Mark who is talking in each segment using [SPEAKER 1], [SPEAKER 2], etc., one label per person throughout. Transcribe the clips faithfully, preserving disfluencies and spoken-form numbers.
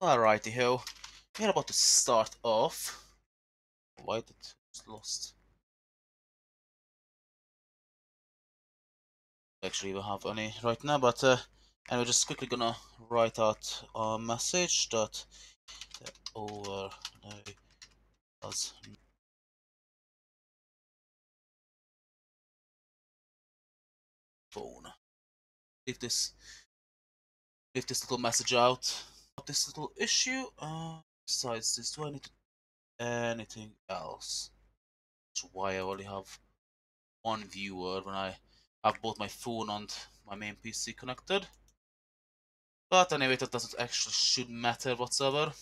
[SPEAKER 1] Alrighty ho, we're about to start off. Why did it's lost? Actually, we have any right now, but uh, and we're just quickly gonna write out a message that the overlay does phone. Leave this, leave this little message out. This little issue. Uh, besides this, do I need to do anything else? That's why I only have one viewer when I have both my phone and my main P C connected. But anyway, that doesn't actually should matter whatsoever.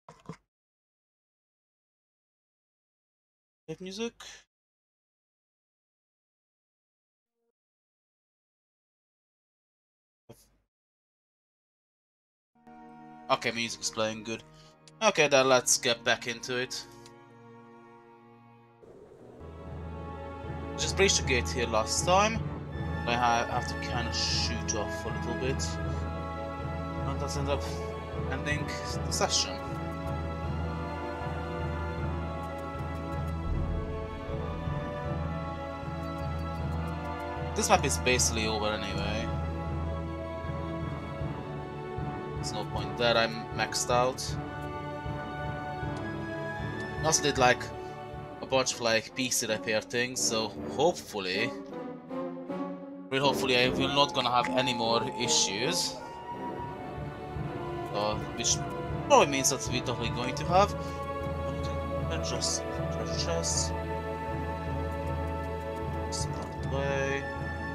[SPEAKER 1] Save music. Okay, music is playing good. Okay, then let's get back into it. Just breached the gate here last time. I have to kind of shoot off a little bit. And that's end up ending the session. This map is basically over anyway. There's no point there, I'm maxed out. I also did like a bunch of like P C repair things, so hopefully, real hopefully I will not gonna have any more issues. Uh, which probably means that we're definitely going to have. Just treasure chests. Start away.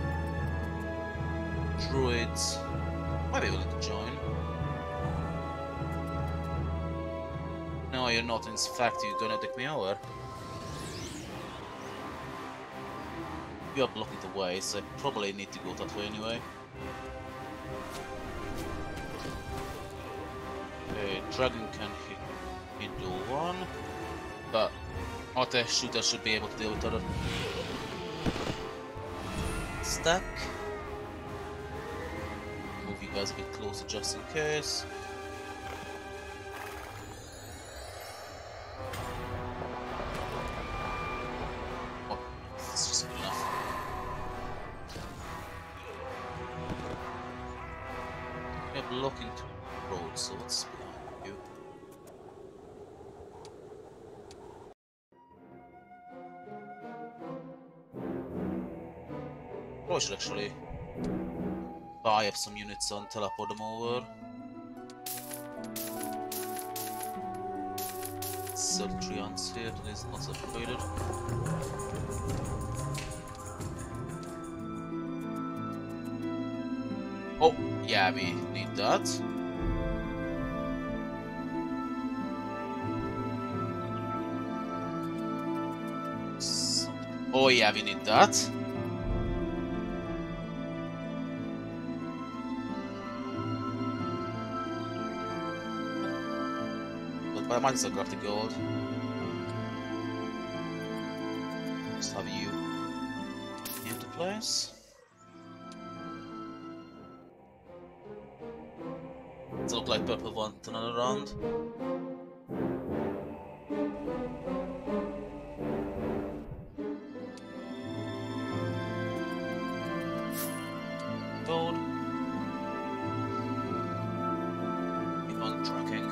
[SPEAKER 1] Druids might be willing to join. No, you're not. In fact, you're gonna take me over. You are blocking the way, so I probably need to go that way anyway. Okay, dragon can hit into one, but auto shooter should be able to deal with other. Stack. Move you guys a bit closer just in case. Oh, that's just good enough. We're blocking the road, so what's behind you? Probably should actually buy up some units and teleport them over. Sultrians here, that is not upgraded. Oh, yeah, we need that. So, oh yeah, we need that. But I might as well grab the gold. Just have you into place. Does it look like purple want another round? Gold. Keep on tracking.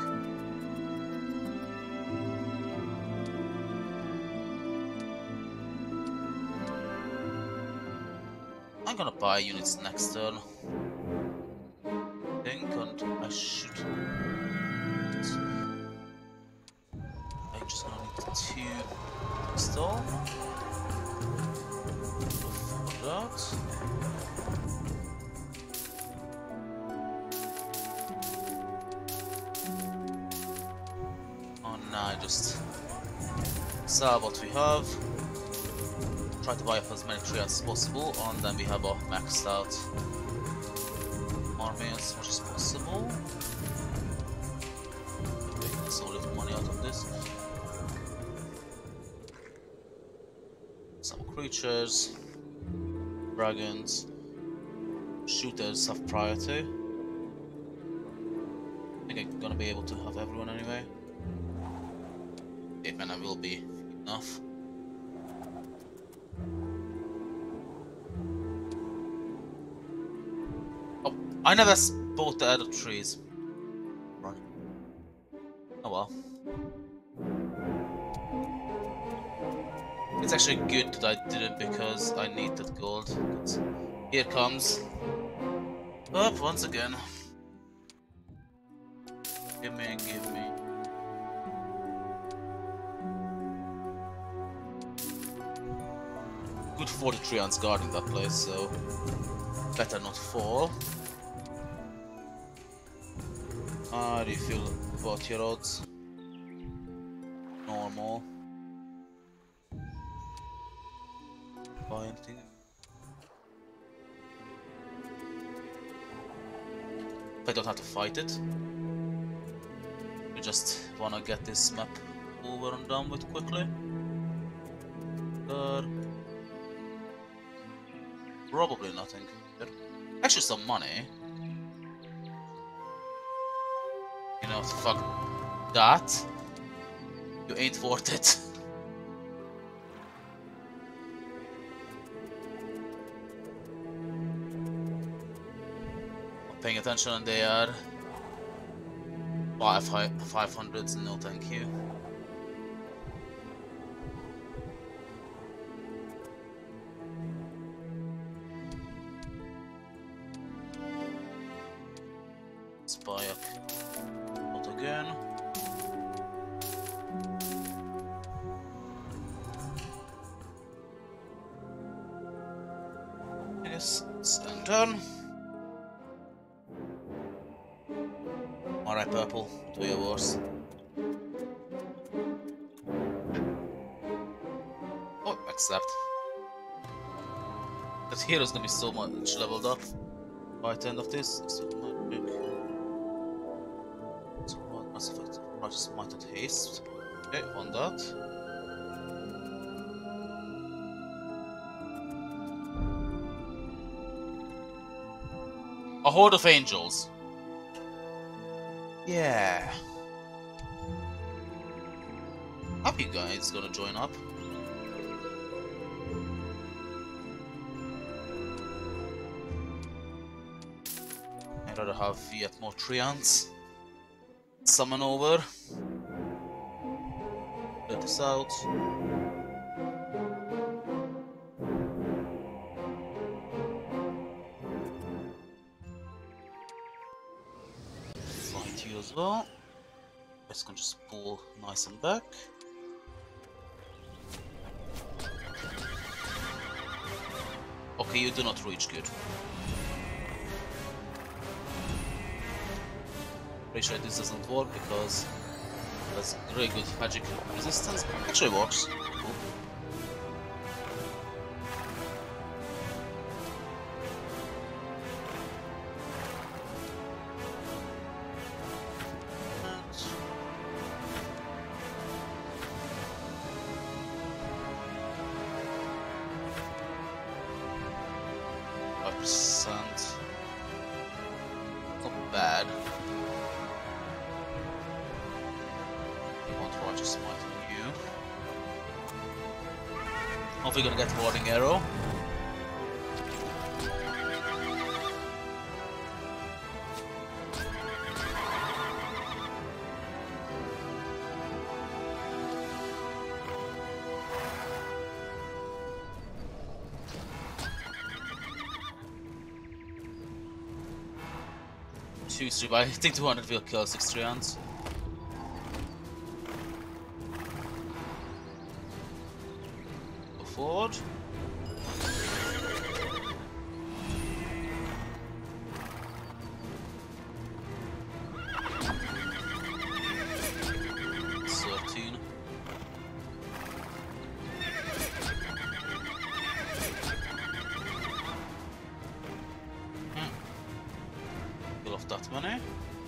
[SPEAKER 1] I'm gonna buy units next turn. I think, and I should. I'm just gonna need two install. For that. Oh no, I just sell what we have. Try to buy up as many trees as possible, and then we have a maxed out army as much as possible. Making so little money out of this. Some creatures, dragons, shooters have priority. I think I'm gonna be able to have everyone anyway. Eight mana will be enough. Oh, I never bought the other trees. Right. Oh well. It's actually good that I didn't because I need that gold. But here comes. Up once again. Give me, give me. Good forty-three ounce guard in that place, so better not fall. How do you feel about your odds? Normal. Buy anything? I don't have to fight it. We just wanna get this map over and done with quickly. There. Probably nothing. Actually, some money. You know, fuck that. You ain't worth it. I'm paying attention and they are five five hundreds. No, thank you. Let's buy up out again. Yes, stand done. Alright, purple, do your worst. Oh, accept. That hero's gonna be so much leveled up by the end of this. So magic. So what must affect Righteous Might and Haste. Okay, on that. A horde of angels. Yeah. Happy guys gonna join up. I'd rather have yet more Treants. Summon over. Get this out. Fight you as well. Let's can just pull nice and back. Okay, you do not reach good. Pretty sure this doesn't work because that's very good magic resistance. Actually works. Cool. Five percent. Not bad. Just might you. Hopefully gonna get warding arrow. Two three, but I think two hundred will kill six Treants. Forward. Thirteen. Hmm. Kill off that money.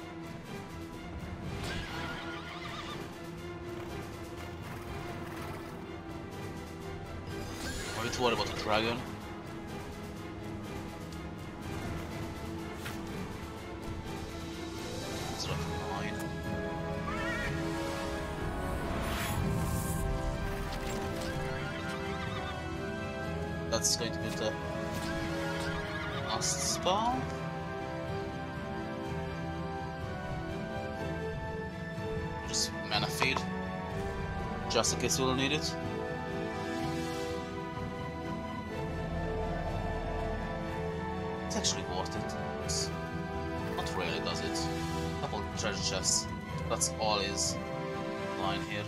[SPEAKER 1] I'm a bit worried about the dragon. It's not that's going to be the last spell. Just mana feed, just in case we'll need it. It's actually worth it. It's not really, does it? Couple treasure chests. That's all is lying here.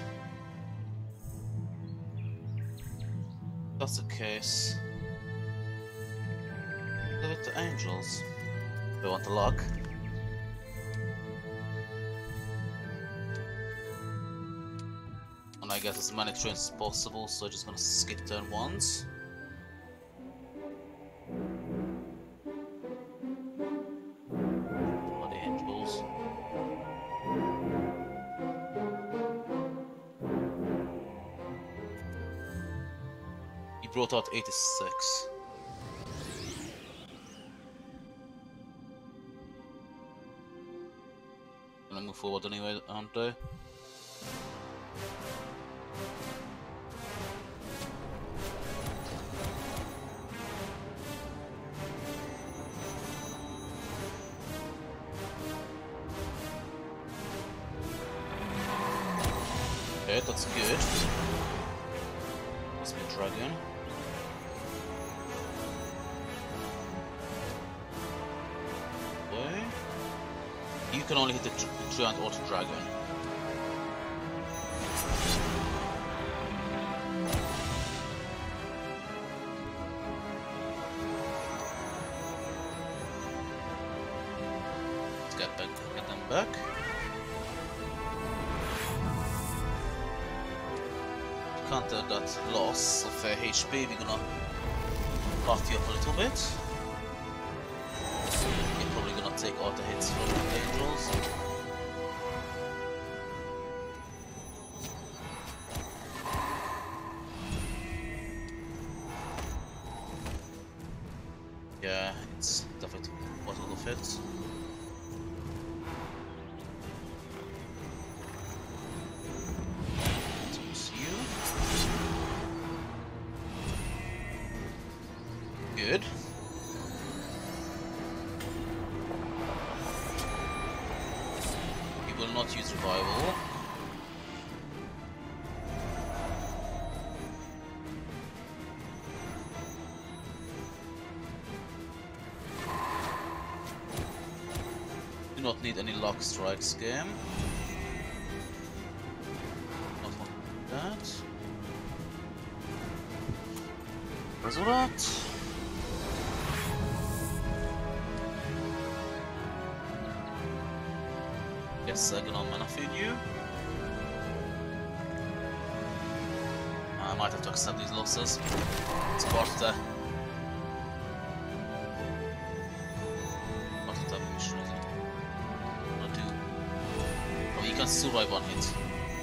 [SPEAKER 1] That's the case. Give it to angels. We want the luck. And I get as many trains as possible, so I'm just gonna skip turn once. Bloody angels. He brought out eighty-six. Gonna move forward anyway, aren't I? Okay, that's good. Must be a dragon. Okay. You can only hit the giant auto dragon. Let's get back, get them back. Counter that loss of uh, H P, we're gonna buff you up a little bit. You're probably gonna take all the hits from the angels. Yeah, it's definitely what will fit. Good. He will not use revival. Do not need any luck strikes game. Not want that. Resurrect. Guess I'm gonna mana feed you. I might have to accept these losses. It's part of the part of the mission, isn't it? What do? Oh, you can survive one hit.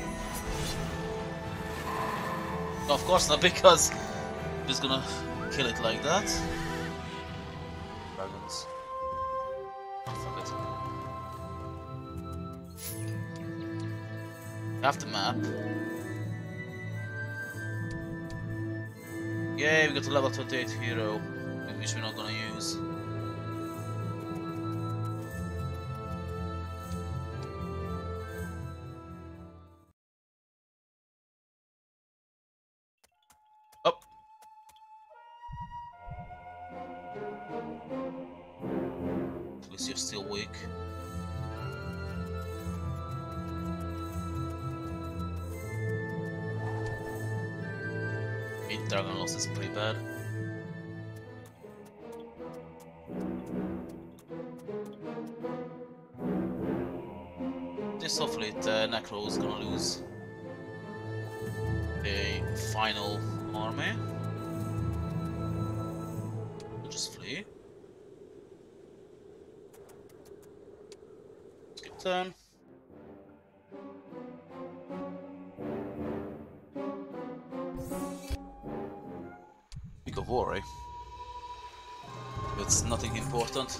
[SPEAKER 1] No, of course not, because I'm just gonna kill it like that. Dragons. Oh, fuck it. Have the map. Yay, we got a level twenty-eight hero, which we're not gonna use. Up. At least you're still weak. Dragon loss is pretty bad. This hopefully the Necro is gonna lose the final army. We'll just flee. Skip turn. Of worry. It's nothing important.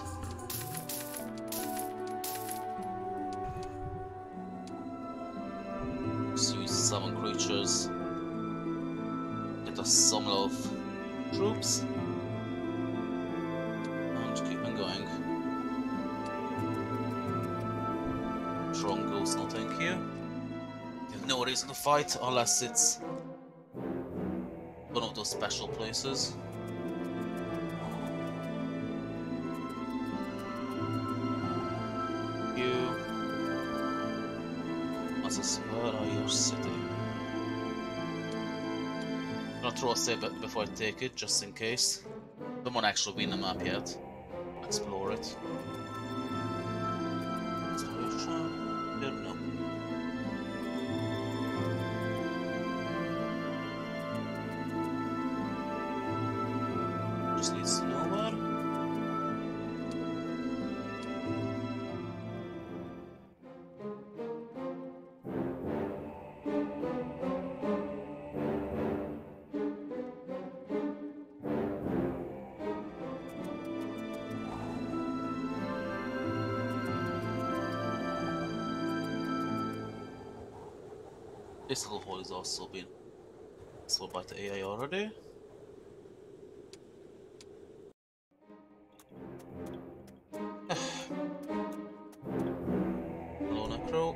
[SPEAKER 1] Just use summon creatures. Get us some love. troops. And keep on going. Strong goes, no thank you. You have no reason to fight unless it's one of those special places. You. What's this? Where are your city? I'm gonna throw a save before I take it, just in case. Don't want to actually win the map yet. Explore it. Exploration. Don't know. Just leads to nowhere. This little hole is also been explored by the A I already. Hello, Necro.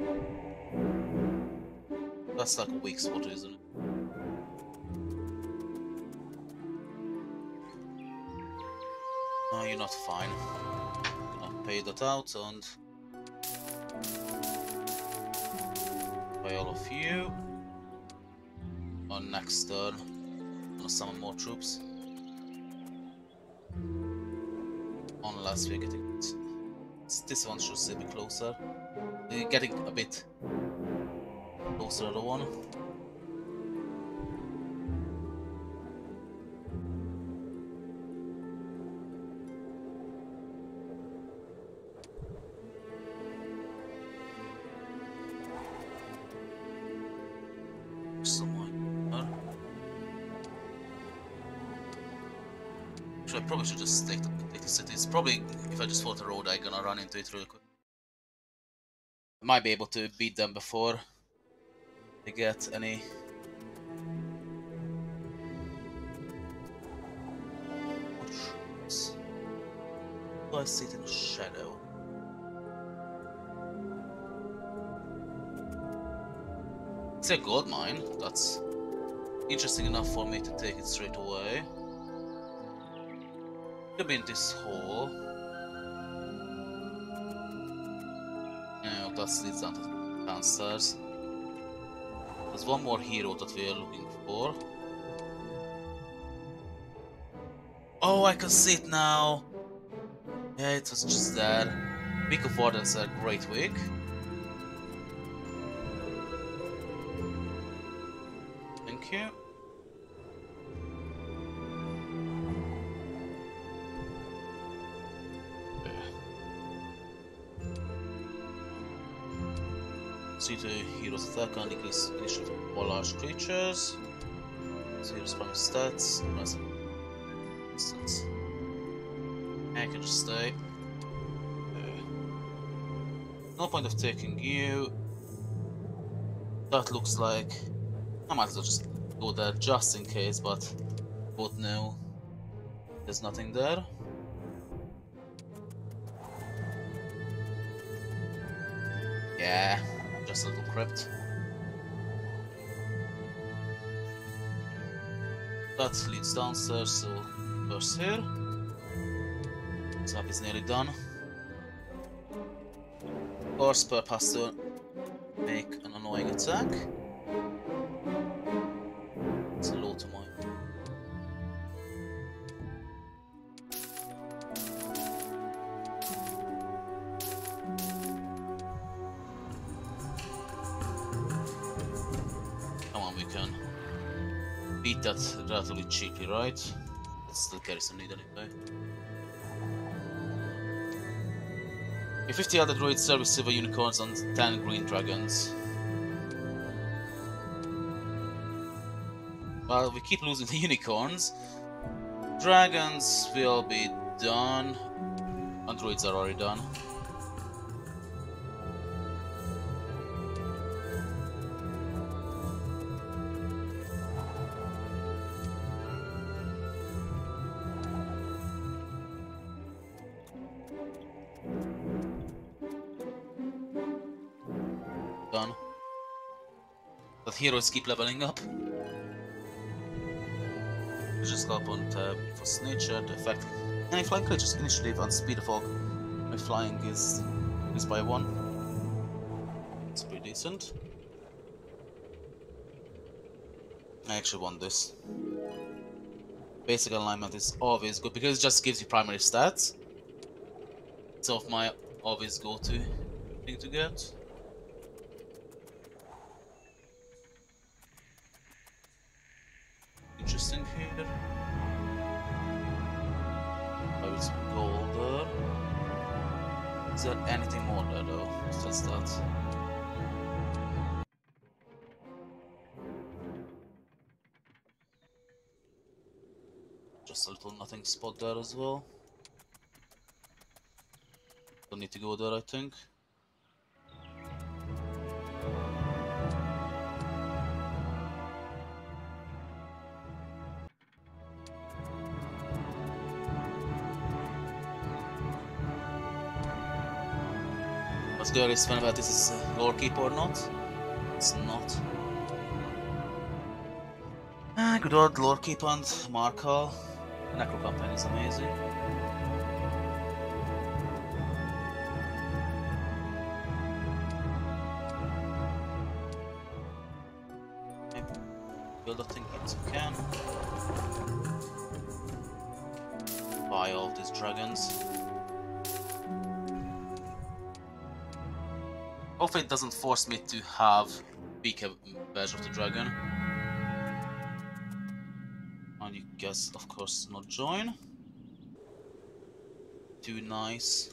[SPEAKER 1] That's like a weak spot, isn't it? No, you're not fine. I'm gonna pay that out and by all of you. On next turn, I'm gonna summon more troops. Unless we're getting it. This one should still be closer. We're getting a bit closer to the one. I probably should just take the, take the city. It's probably, if I just follow the road, I'm gonna run into it really quick. I might be able to beat them before they get any. What do I see it in the shadow? It's a gold mine. That's interesting enough for me to take it straight away. Could be in this hole. No, that leads down to downstairs. There's one more hero that we are looking for. Oh, I can see it now. Yeah, it was just there. Week of Wardens are a great week. Thank you. See the hero's attack and increase initiative of all large creatures. So here's primary stats, instance. I can just stay. Okay. No point of taking you. That looks like I might as well just go there just in case, but both know there's nothing there. Yeah. Just a little crypt. That leads downstairs, so first here. This map is nearly done. Of course, Perp has to make an annoying attack. It's a low to mine. Beat that relatively cheaply, right? It still carries some need anyway. If fifty other druids, serve silver unicorns and ten green dragons. Well, we keep losing the unicorns. Dragons will be done. And druids are already done. done. But heroes keep leveling up. You just go up on tab for nature, the effect. Any flying creatures initiative on speed of fog. My flying is is by one. It's pretty decent. I actually want this. Basic alignment is always good because it just gives you primary stats. It's of my always go-to thing to get. Interesting here. I will some gold there. Is there anything more there though? It's just that. Just a little nothing spot there as well. Don't need to go there, I think. Let's go and explain about this is a lore keep or not. It's not. Ah, good old lore keep and Markal. Necro campaign is amazing. Okay. Build a thing as you can. Buy all of these dragons. Hopefully it doesn't force me to have weaker badge of the dragon. And you guess, of course, not join. Too nice.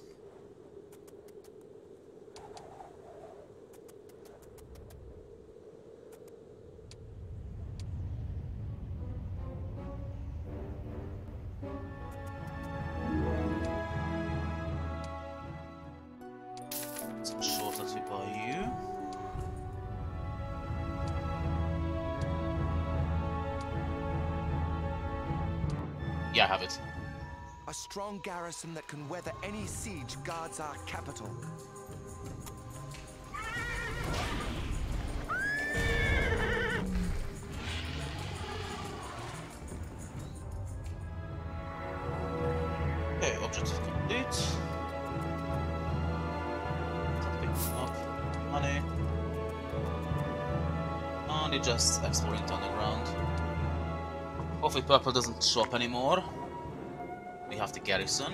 [SPEAKER 1] Some short that we buy you. Yeah, I have it.
[SPEAKER 2] A strong garrison that can weather any siege guards our capital.
[SPEAKER 1] Okay, objective complete. Picking up money. And it just exploring it on the ground. Hopefully purple doesn't show up anymore. We have the garrison.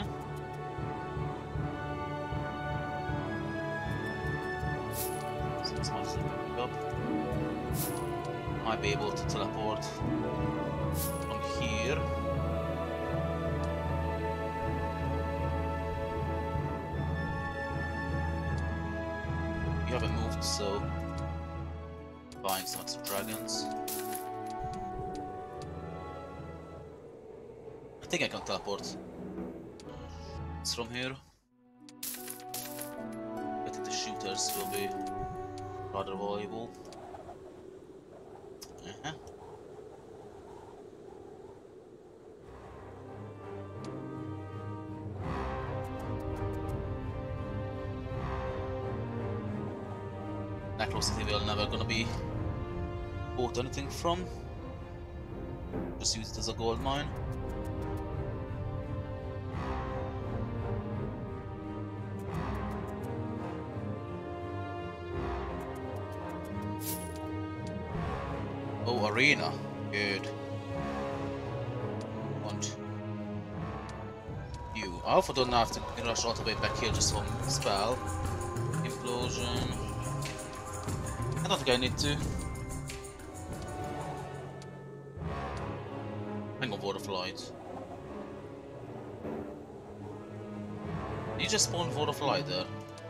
[SPEAKER 1] So this might pick up. Might be able to teleport from here. We haven't moved, so buying some extra dragons. I think I can teleport. It's from here. I think the shooters will be rather valuable. Uh-huh. Necklace City we're never gonna be bought anything from. Just use it as a gold mine. Oh, arena. Good. Want you. I also don't have to rush all the way back here just for spell. Implosion. I don't think I need to. Hang on, Word of Light. You just spawned Word of Light there.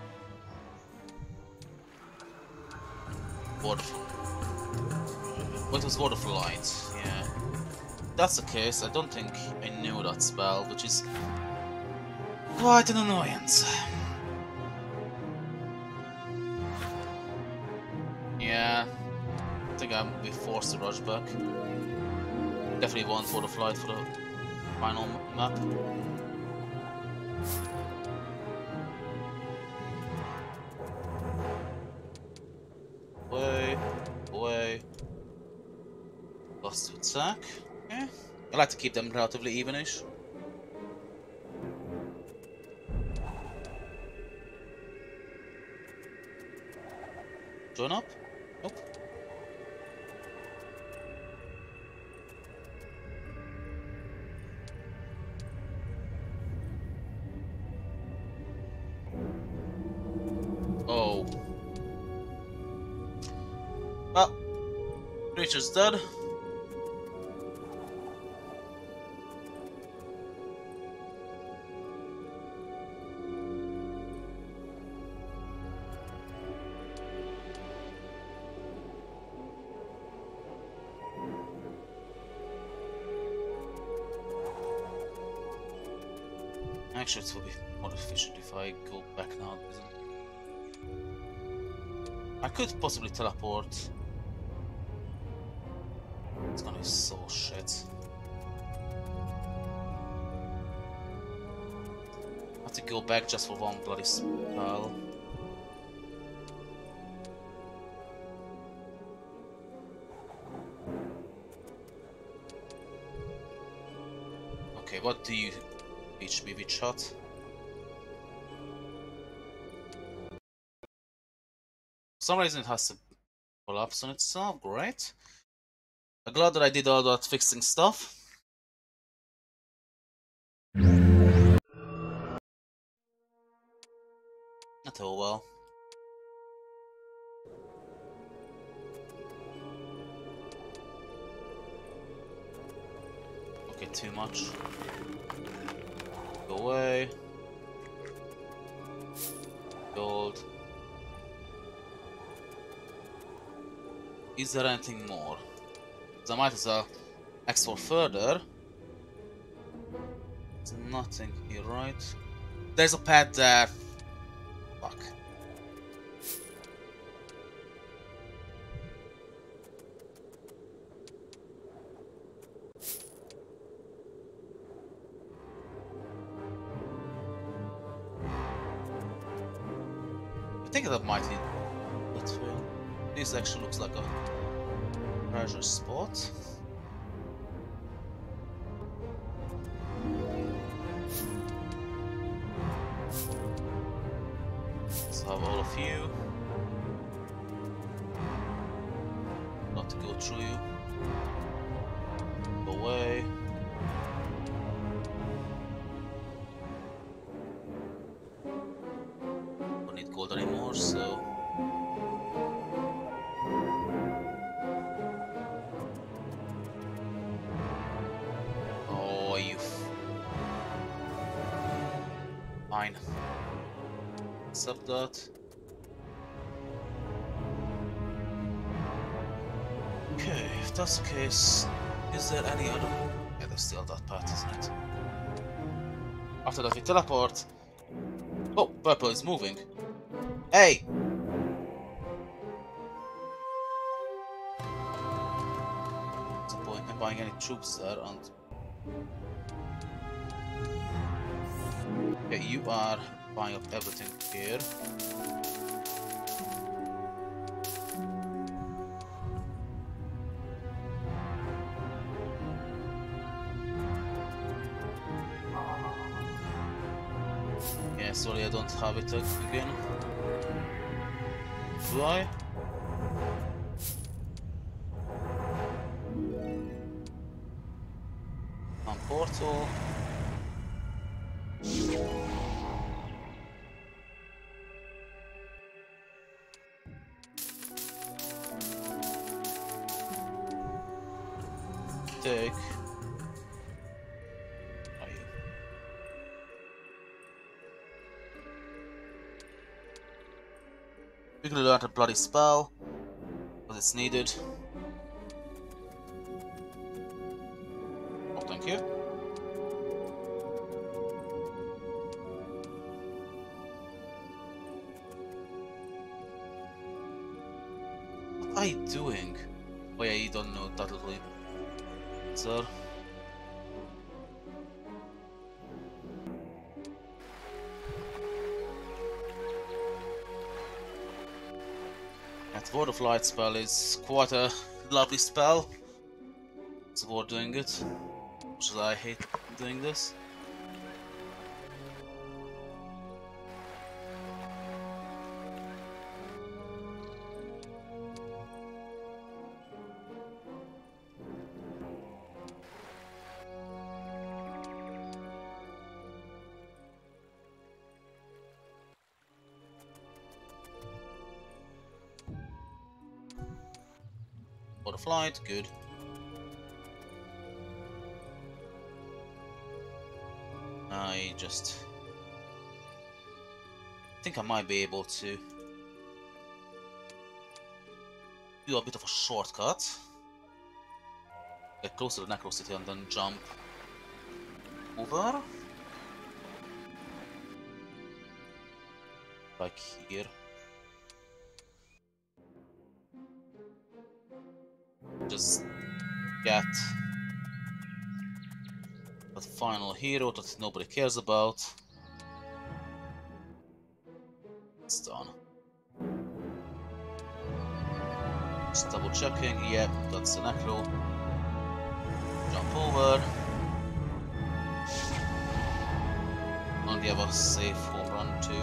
[SPEAKER 1] Word of What was Word of Light? Yeah. If that's the case, I don't think I knew that spell, which is quite an annoyance. Yeah. I think I'll be forced to rush back. Definitely want Word of Light for the final map. buffs to attack. Okay. I like to keep them relatively evenish. Join up? Nope. Oh. Well, creature's dead. Actually, it will be more efficient if I go back now. I could possibly teleport. It's gonna be so shit. I have to go back just for one bloody spell. Okay, what do you teach me with shot? For some reason it has to collapse on itself, great. I'm glad that I did all that fixing stuff. Not all well. Okay, too much. Go away. Gold. Is there anything more? Because I might as well explore further. There's nothing here, right? There's a pad there. Fuck. I think that might lead that way. This actually looks like a treasure spot. Let's have all of you. Not to go through you. Go away. Don't need gold anymore, so. Oh, you. Fine. Accept that. Okay, if that's the case, is there any other? Yeah, there's still that path, isn't it? After that, we teleport. Oh, purple is moving. Hey! What's the point in buying any troops there? And okay, you are buying up everything here. Yeah, sorry, I don't have it again. Do I? On portal. Take. Are you? Quickly learn a bloody spell, because it's needed. Oh, thank you. What are you doing? Oh yeah, you don't know that little sir. That Word of Light spell is quite a lovely spell. It's worth doing it. Much as I hate doing this. For the flight, good. I just think I might be able to do a bit of a shortcut. Get close to the Necro City and then jump over. Like here. Just get that final hero that nobody cares about. It's done. Just double checking, yep, that's the Necro. Jump over. And we have a safe home run to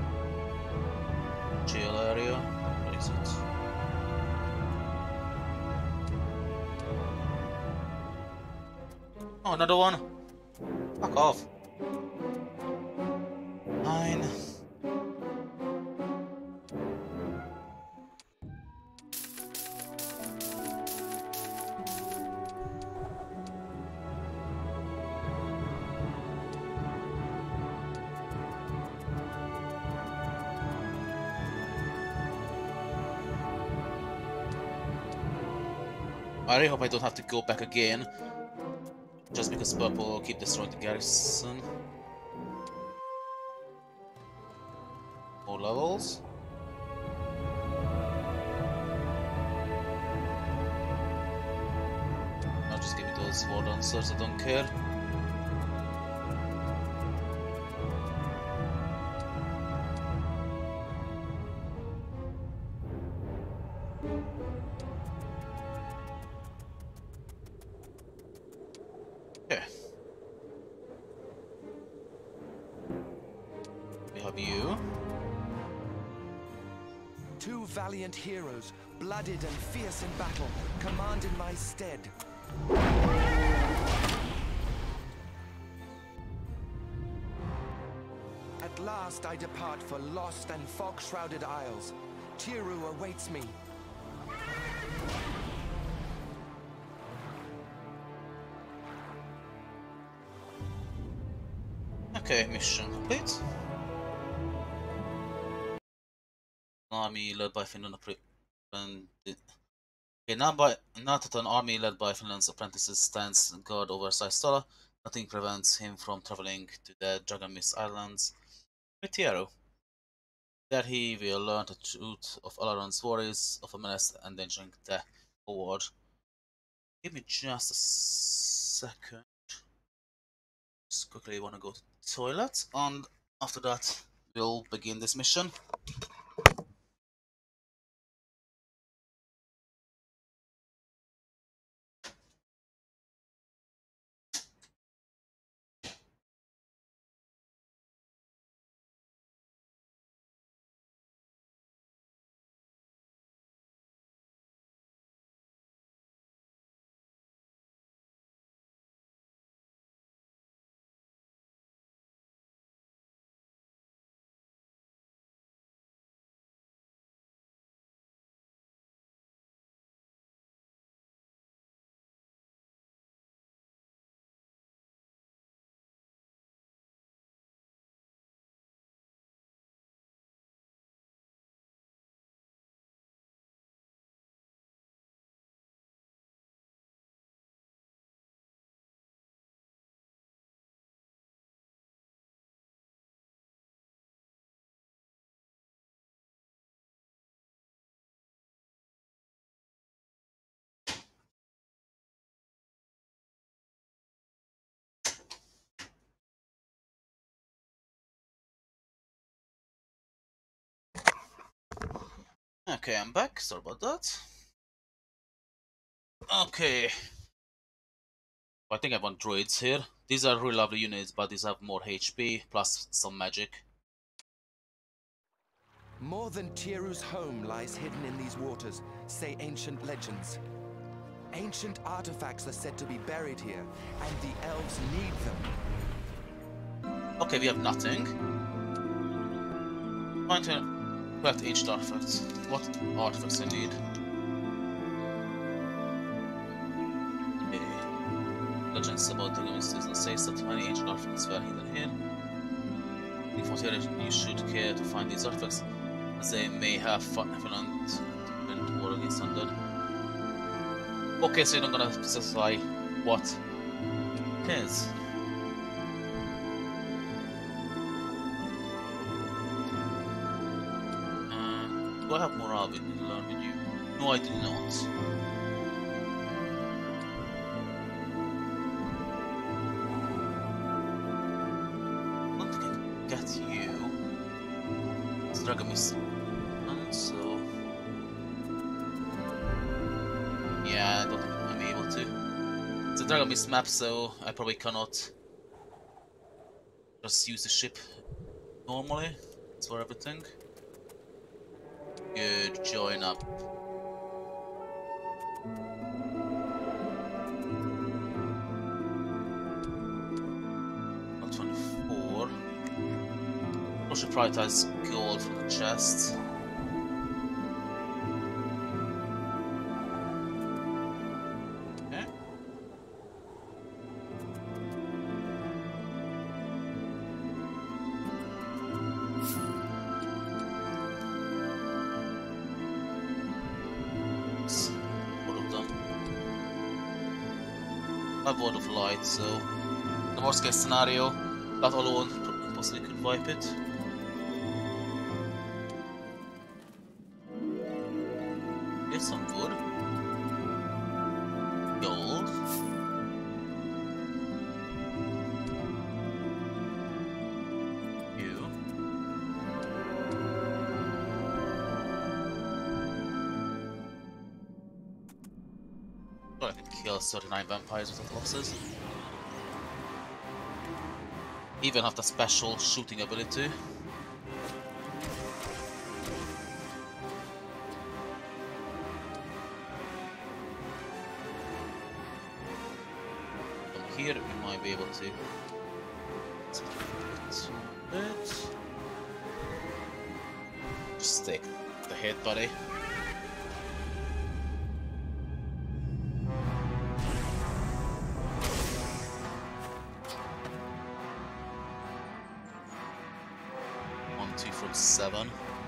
[SPEAKER 1] jail area. Where is it? Oh, another one. Fuck off. Nine. I really hope I don't have to go back again, just because purple will keep destroying the garrison. More levels. I'll just give me those war dancers, I don't care. Okay. We have you.
[SPEAKER 2] Two valiant heroes, blooded and fierce in battle, command in my stead. At last I depart for lost and fog-shrouded isles. Tiru awaits me.
[SPEAKER 1] Okay, mission complete. Army led by Finland. And okay, now, by, now that an army led by Finland's apprentices stands guard over Saistala, nothing prevents him from traveling to the Dragon Mist Islands with Tiero. There he will learn the truth of Alaron's worries of a menace endangering the whole world. Give me just a second. Just quickly want to go to the toilet, and after that, we'll begin this mission. Okay, I'm back. Sorry about that. Okay. I think I want druids here. These are really lovely units, but these have more H P, plus some magic.
[SPEAKER 2] More than Tiru's home lies hidden in these waters, say ancient legends. Ancient artifacts are said to be buried here, and the elves need them.
[SPEAKER 1] Okay, we have nothing. Trying to collect ancient artifacts. What artifacts I need? Okay. Legends about the mysticism says that many ancient artifacts were hidden here. If what here you should care to find these artifacts, as they may have Finland to war against undead. Okay, so you're not gonna specify what it is. Um, do I have morale with me to learn with you? No, I do not. I don't think I can get you. It's Dragomis. And so. Yeah, I don't think I'm able to. It's a Dragon Mist map, so I probably cannot just use the ship normally. That's for everything. Good, join up. one twenty-four. I should prioritize gold from the chest. A word of light, so the worst case scenario, that alone possibly could wipe it. Get some wood. Gold. You. I can kill thirty-nine vampires without losses. Even have the special shooting ability. From here we might be able to bit. Just take the hit, buddy. Seven.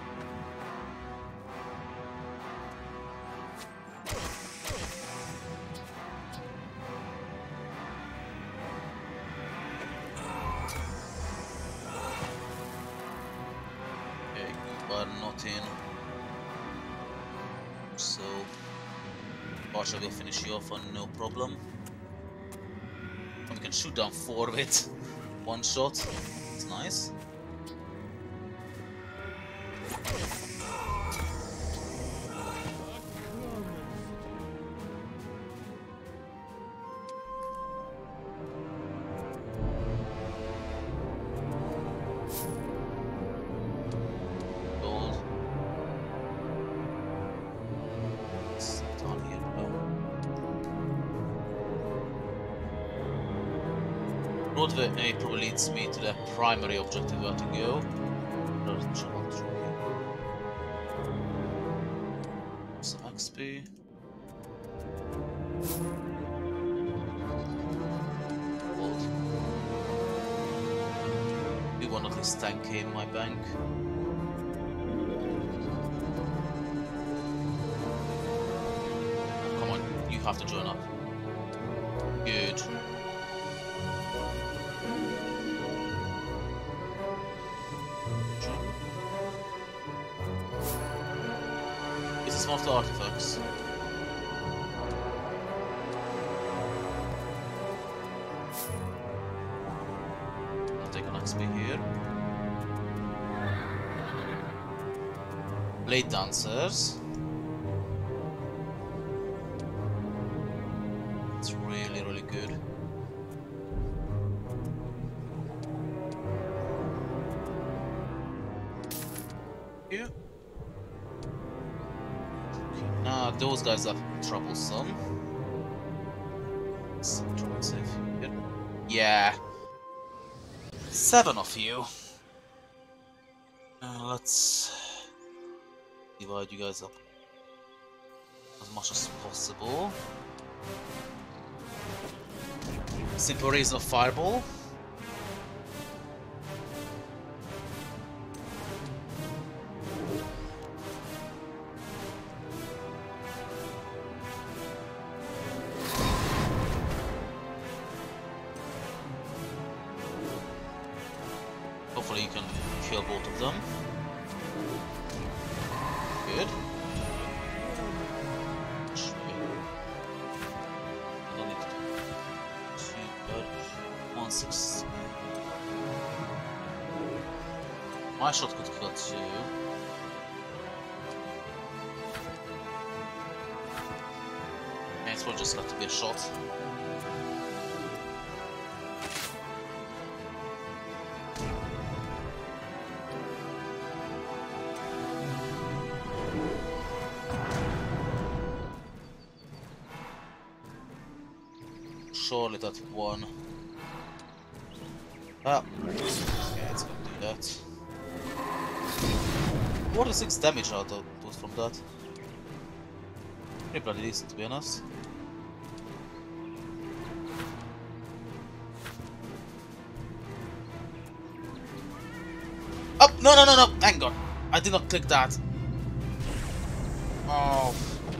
[SPEAKER 1] Okay, but not in. So, Archer will finish you off on no problem. And we can shoot down four with one shot. It's nice. Roadway A probably leads me to the primary objective where to go. Some X P. Gold. We want at least ten K in my bank. Come on, you have to join up. Good. One of the artifacts. I'll take an X P here. Blade dancers. It's really, really good. those guys are troublesome. Let's try and save you. Yeah. Seven of you. Uh, let's divide you guys up as much as possible. Simple raise of fireball. Hopefully you can kill both of them. Good. I don't need to do two, but one six. My shot could kill two. Next one just got to be a shot. Surely that one. Ah, yeah, it's gonna do that. forty-six damage out of those from that. Pretty bloody decent, to be honest. Oh, no, no, no, no! Thank God! I did not click that. Oh.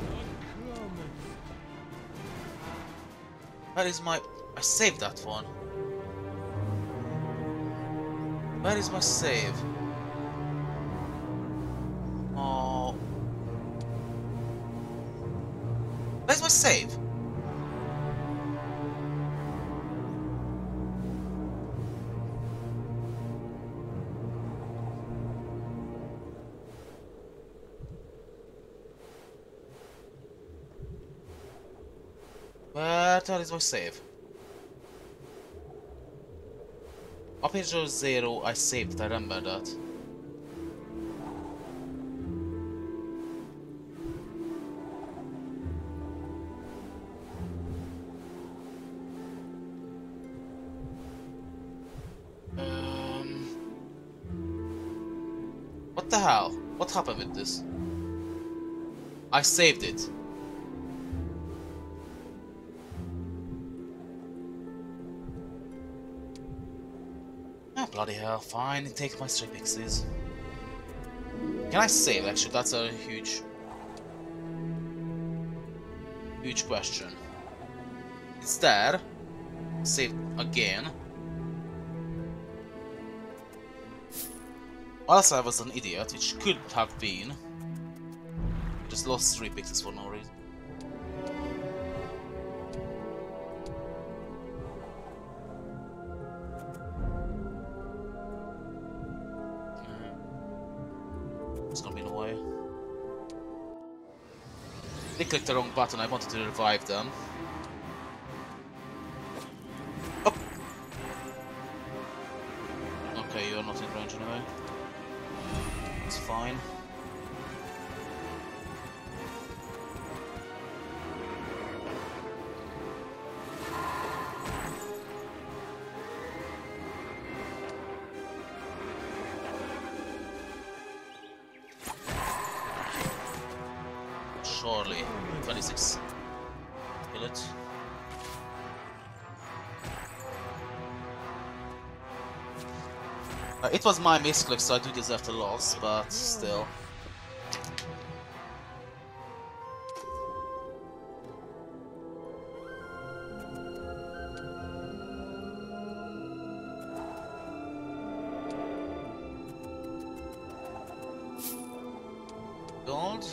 [SPEAKER 1] Where is my... I saved that one. Where is my save? Oh. Where's my save? Where the hell is my save? Arpeggio zero, I saved, I remember that. Um, what the hell? What happened with this? I saved it. Oh, bloody hell, fine, take my three pixies. Can I save, actually? That's a huge... huge question. Instead, save again. Also, I was an idiot, which could have been. Just lost three pixies for no reason. It's gonna be in the way. They clicked the wrong button, I wanted to revive them. Oh. Okay, you're not in range anyway. It's fine. Surely. twenty-six. Kill it. Uh, it was my misclick, so I do deserve the loss, but still. Gold.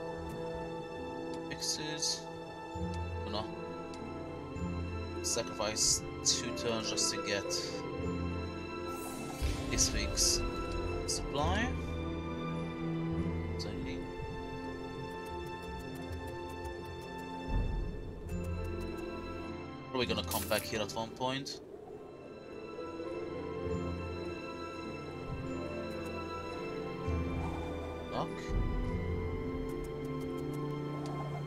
[SPEAKER 1] Fixes. Oh no. Sacrifice two turns just to get this week's supply. So I need... Probably gonna come back here at one point. Knock.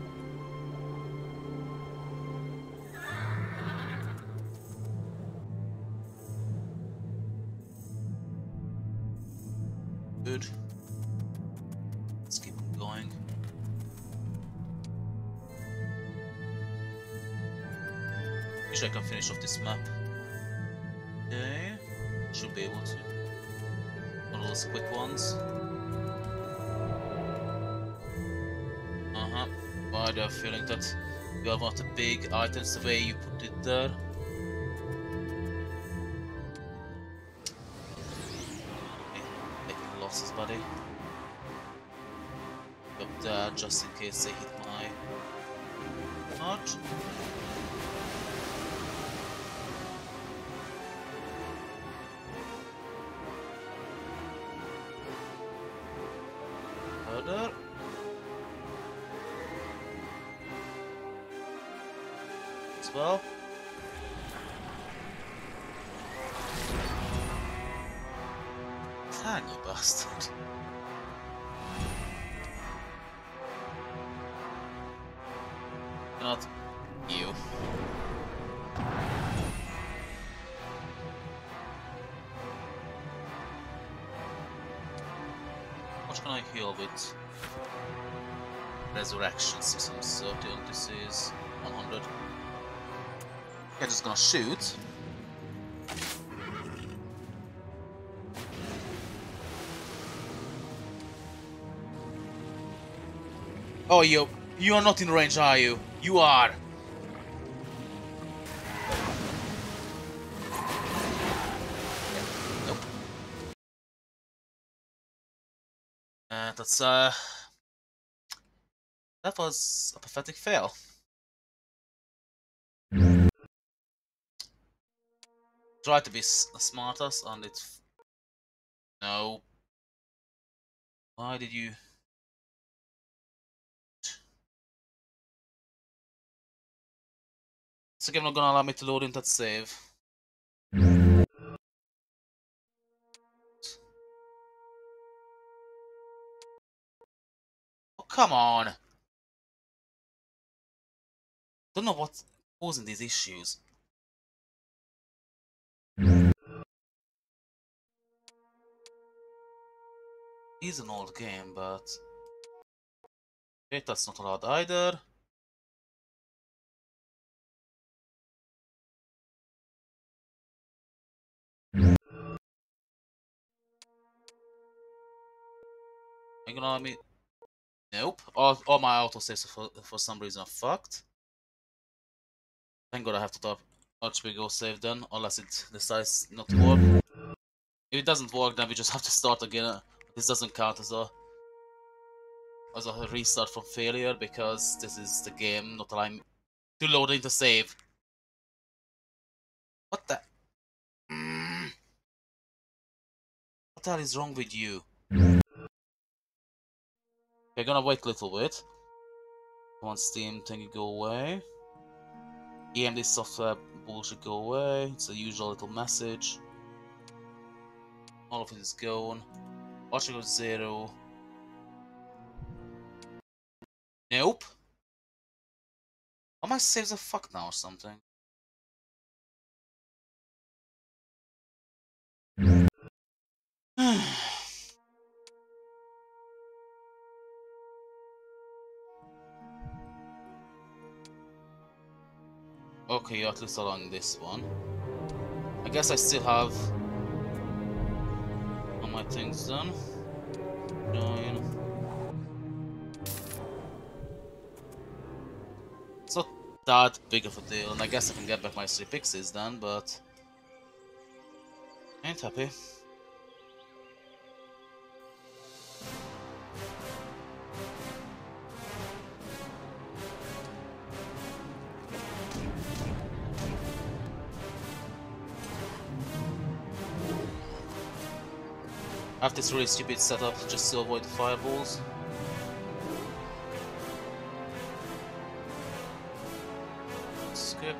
[SPEAKER 1] good. Let's keep going. Wish I can finish off this map. Okay, should be able to. One of those quick ones. Uh huh. Why do I have a feeling that you have one of the big items the way you put it there? Taking losses, buddy. Up there just in case they hit my notch. Further. As well. Can you bastard? Not you. What can I heal with? Resurrection systems thirty, and this is one hundred. I'm just gonna shoot. Oh, you you are not in range, are you? You are. Nope. Uh, that's uh. That was a pathetic fail. Try to be s smartest, and it's no. Why did you? It's again not gonna allow me to load in that save. Oh, come on! Don't know what's causing these issues. It's an old game, but okay, that's not allowed either. Are you gonna allow me? Nope. All, all my autosaves for for some reason are fucked. Thank God I have to top H P go save then, unless it decides not to work. If it doesn't work, then we just have to start again. This doesn't count as a as a restart from failure because this is the game not allowing me to load into save. What the? Mm. What the hell is wrong with you? We're gonna wait a little bit. Come on, Steam, thing go away. E M D software bullshit go away. It's the usual little message. All of it is gone. Watching goes zero. Nope. Are my saves are fucked now or something? Okay, at least along this one. I guess I still have all my things done. Join. It's not that big of a deal, and I guess I can get back my three pixies then, but I ain't happy. I have this really stupid setup just to avoid the fireballs. Skip.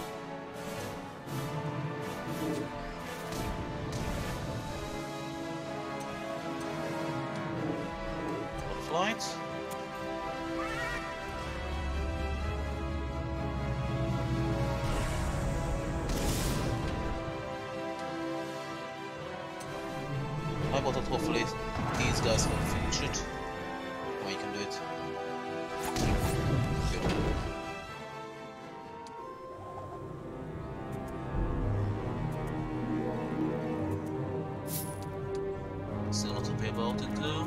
[SPEAKER 1] Flight. I thought that hopefully these guys got featured. Well, you can do it. Good. Still not happy about it though.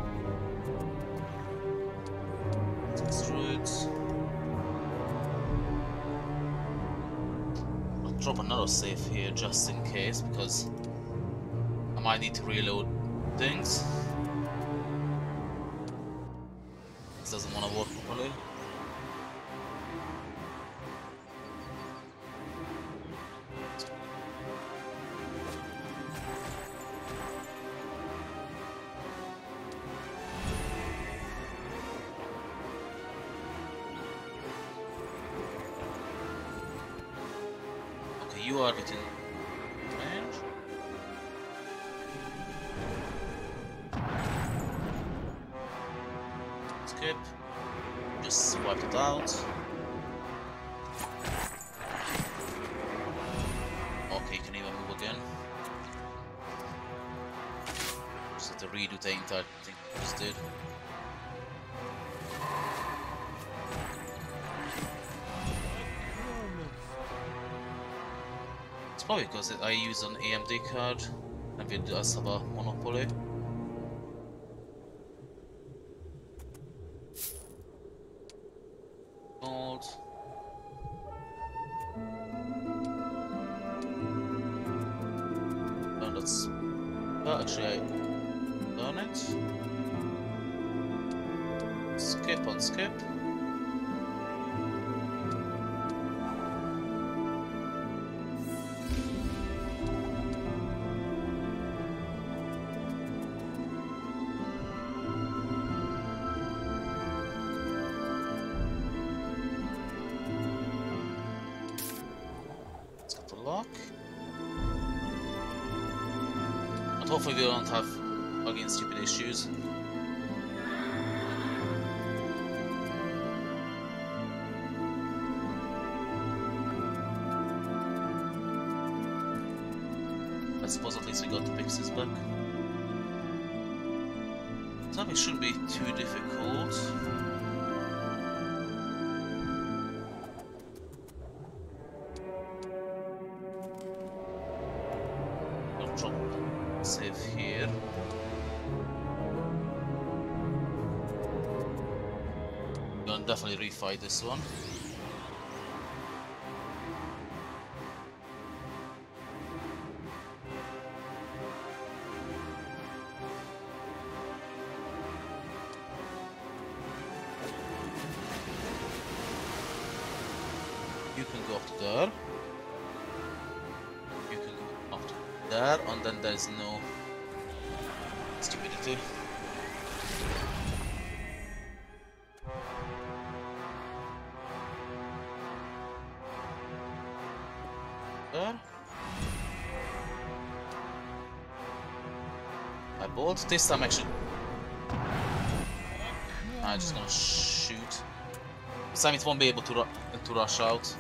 [SPEAKER 1] Destroyed. I'll drop another save here just in case, because I might need to reload things. This doesn't want to work properly. Okay, you are within range. Skip. Just wipe it out. Okay, you can even move again. Just have to redo the entire thing I just did. It's probably because I use an A M D card and we just have a monopoly. Gold. And that's well, actually I learn it. Skip on skip. Lock. And hopefully we don't have again stupid issues. I suppose at least we got the pixies back. Something shouldn't be too difficult. Save here. Gonna definitely refight this one. You can go up to there. You can go up to there, and then there's no stupidity. There. I bolt. This time actually I'm just gonna shoot. This time it won't be able to, ru to rush out.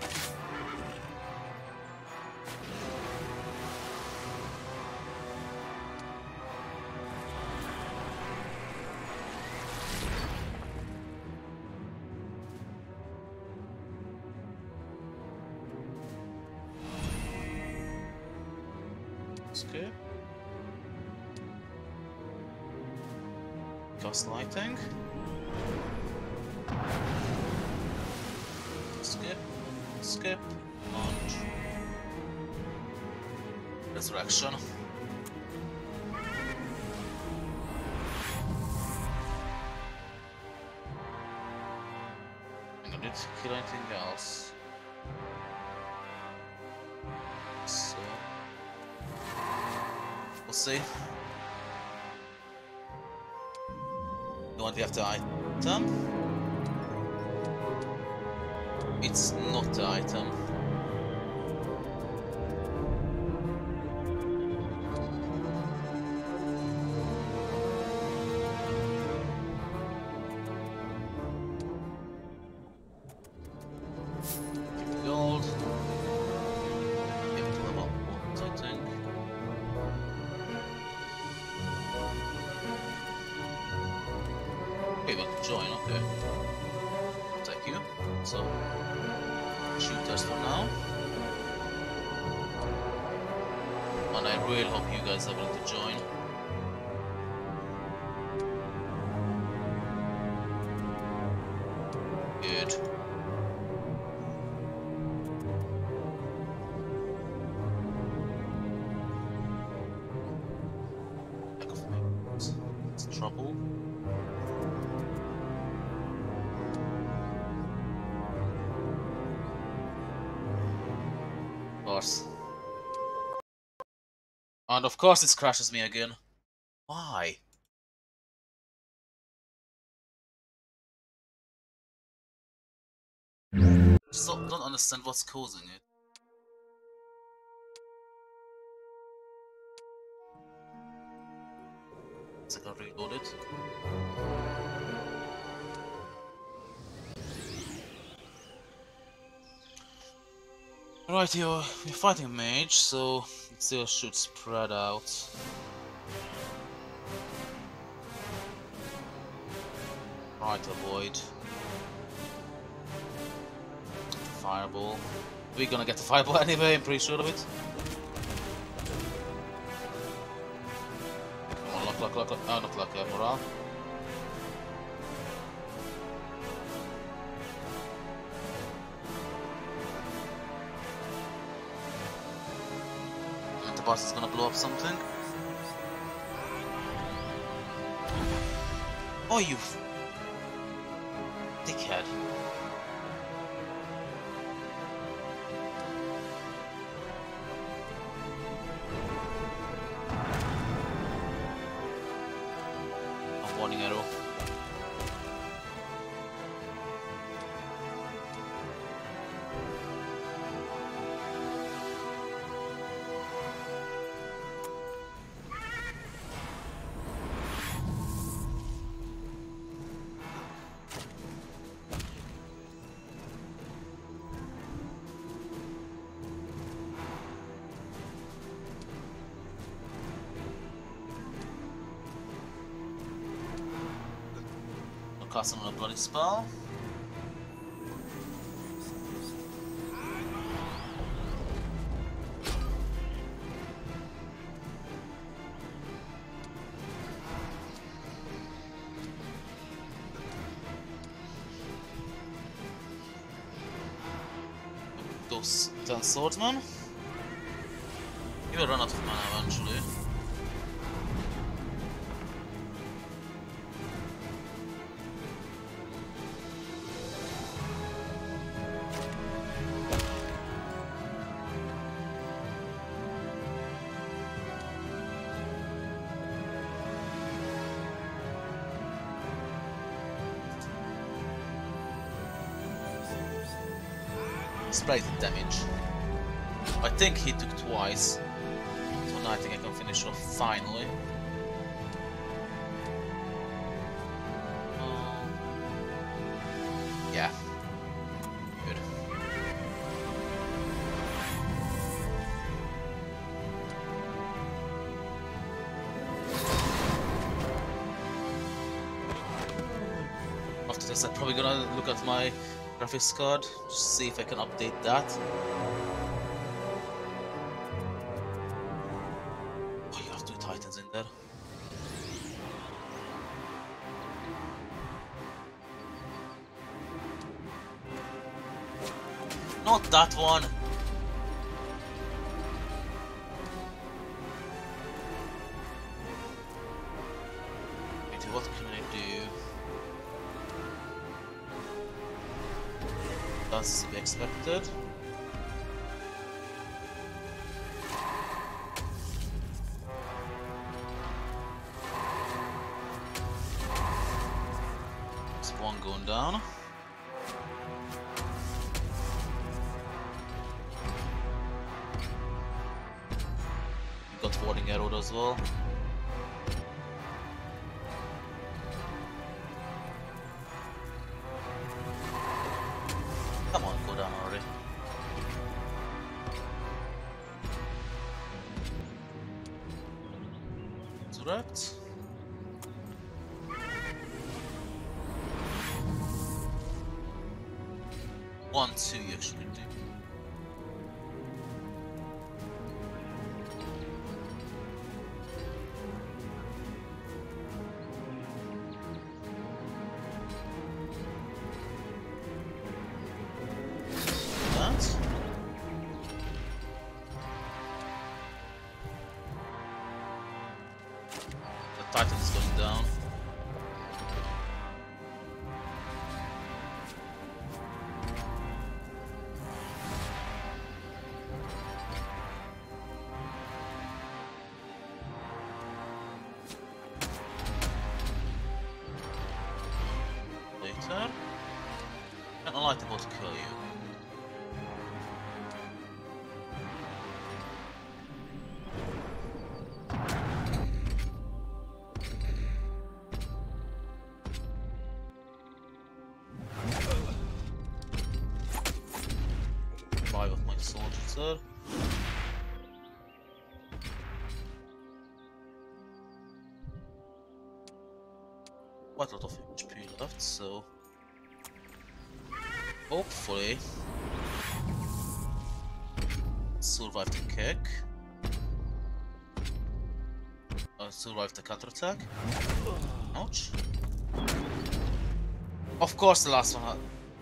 [SPEAKER 1] Escape. Cast lighting. Skip. Skip. Launch. Resurrection. And I did kill anything else. So we'll see. You want to have the item? It's not the item. Keep the gold. Give it to level one, I think. So, shooters for now. And I really hope you guys are willing to join. Good. Lack of mates. It's trouble. Of course. And of course it crashes me again. Why? Just don't don't understand what's causing it. So I can reload it. Right, you're, you're fighting a mage, so it still should spread out. Right, avoid. Fireball. We're gonna get the fireball anyway, I'm pretty sure of it. Come on, lock, lock, lock, lock. Oh, not lock, uh, morale. And the boss is gonna blow up something. Oh, you dickhead. Warning arrow. Cast another bloody spell. Those ten swordsmen. He will run out of mana eventually. Spread damage. I think he took twice, so now I think I can finish off finally. Um, yeah, good. After this, I'm probably gonna look at my graphics card, just see if I can update that. Oh, you have two titans in there. Not that one! Wait, what can I do? That's to be expected. There's one going down. We got warding arrow as well. Come on, go down already. Correct. One, two, you actually do. That. The Titan is going down. Later. And a light about to kill you. Five of my soldiers there. Quite a lot of H P left, so hopefully survive the kick. Uh, survive the counterattack. Ouch. Of course the last one had.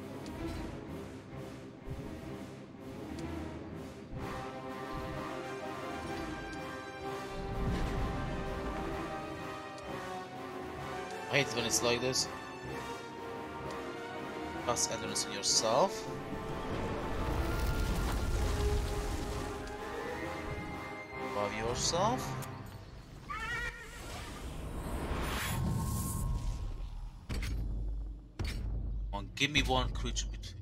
[SPEAKER 1] I hate it when it's like this. Cast endurance on yourself. Above yourself. Come on, give me one creature between.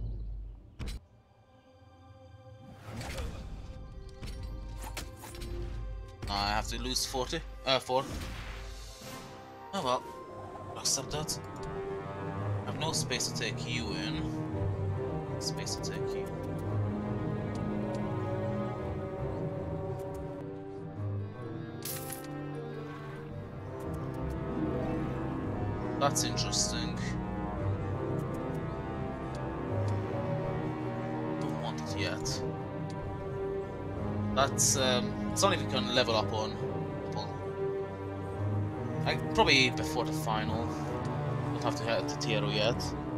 [SPEAKER 1] I have to lose forty. Uh, four. Oh well. Accept that. I have no space to take you in. Space to take you. That's interesting. Don't want it yet. That's um, something we can level up on. I, probably before the final. Don't have to head to Tiro yet.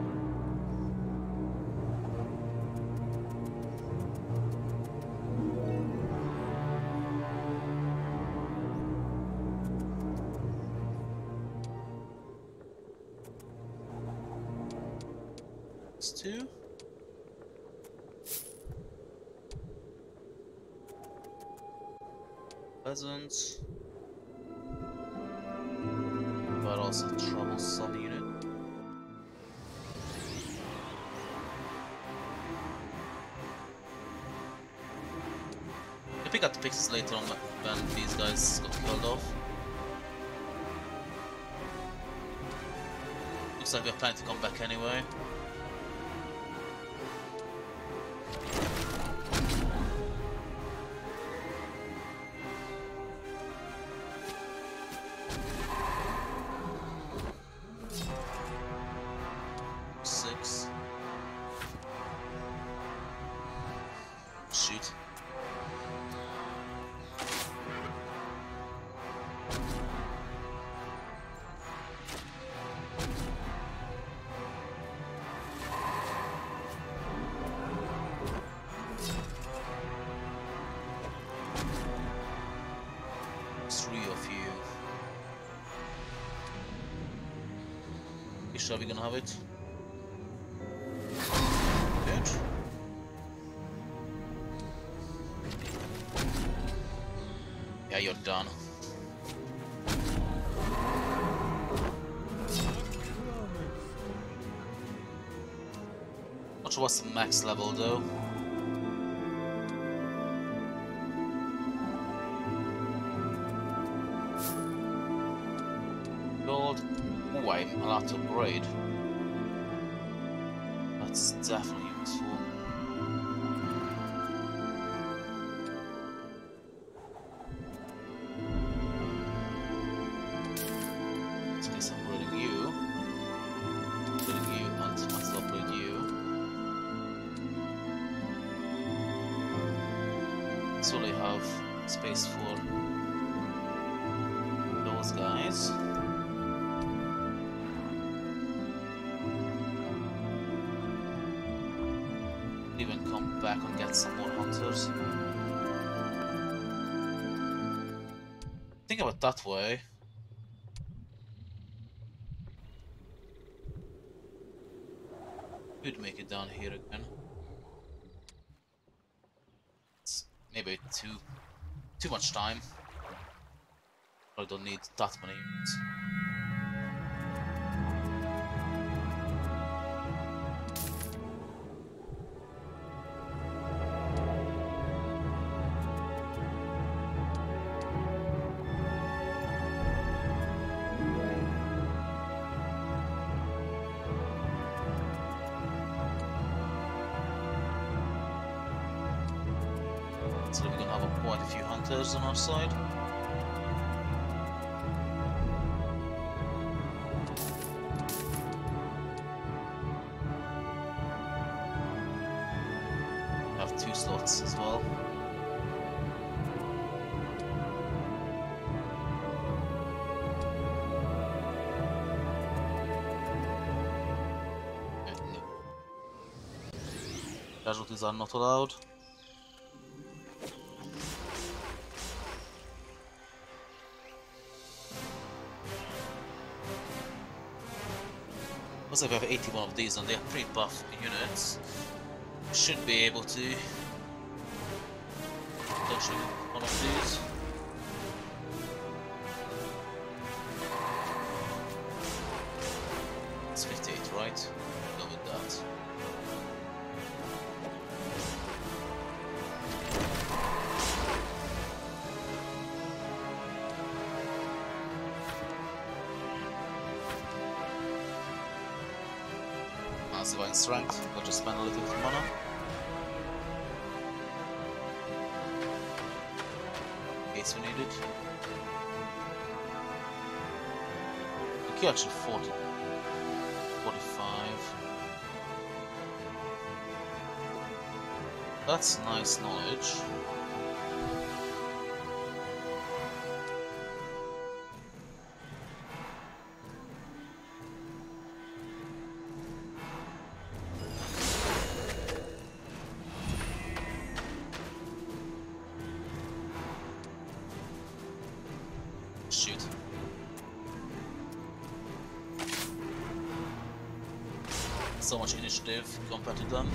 [SPEAKER 1] It's two. Peasants. But also troublesome unit. Maybe got to fix this later on when these guys got killed off. Looks like we're planning to come back anyway. Six. Shoot. Three of you. You sure we're gonna have it? Good. Yeah, you're done. Not sure what's the max level though. Gold. Oh, I'm allowed to upgrade. That's definitely useful. In this case, I'm upgrading you. Upgrading you, and let's upgrade you. necessarily have space for those guys. Even come back and get some more hunters. Think of it that way. Could make it down here again. It's maybe too too much time. I don't need that many units. So we're gonna have quite a few hunters on our side. Have two slots as well. Casualties are not allowed. Because if we have eighty-one of these and they are pretty buff units, we should be able to potentially one of these. It's fifty-eight, right? Go with that. As divine strength, we'll just spend a little bit of mana. In case we need it. Okay, actually forty. forty-five. That's nice knowledge. Shoot. So much initiative compared to them.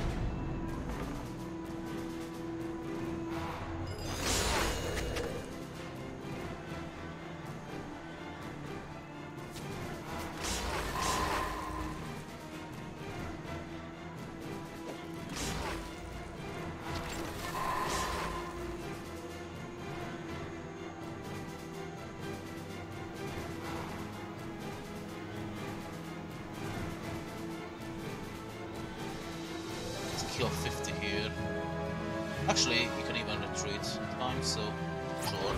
[SPEAKER 1] Kill fifty here. Actually, you can even retreat at times, so sure.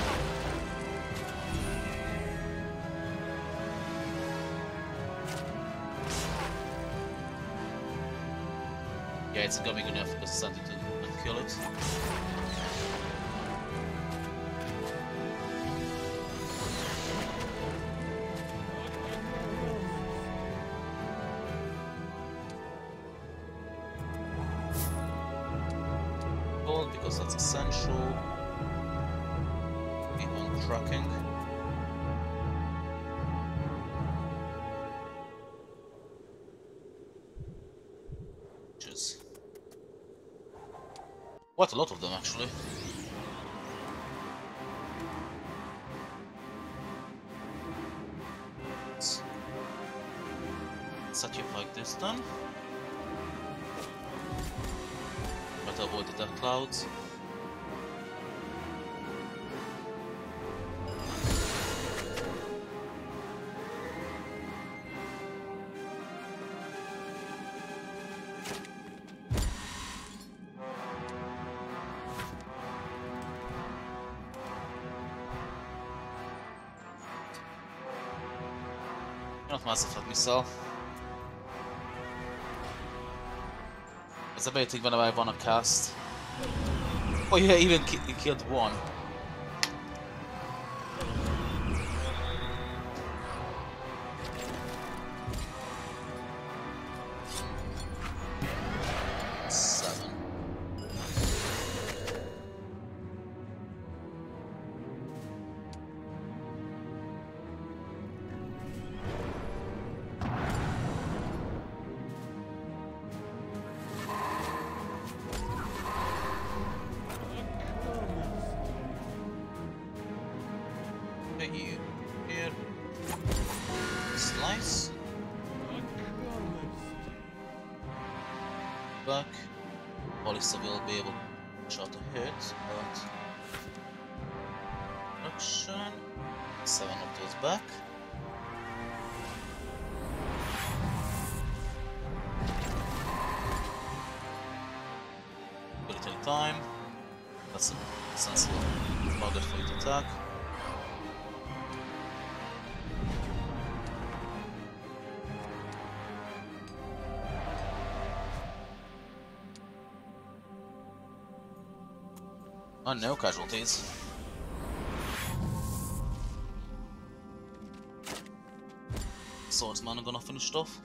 [SPEAKER 1] Yeah, it's gonna be good enough because send it to and kill it. Because that's essential. Be on tracking. Which is quite a lot of them actually. Let's set you up like this then. To avoid the dark clouds. Not massive at myself. It's a basic whenever I wanna cast. Oh yeah, even ki he killed one. Seven. Okay, you here. Slice. Back. Polissa will be able to shot a hit, but action. Seven of those back. Kill it any time. That's a sensible target for you to attack. And no casualties. Swordsman are gonna finish it off.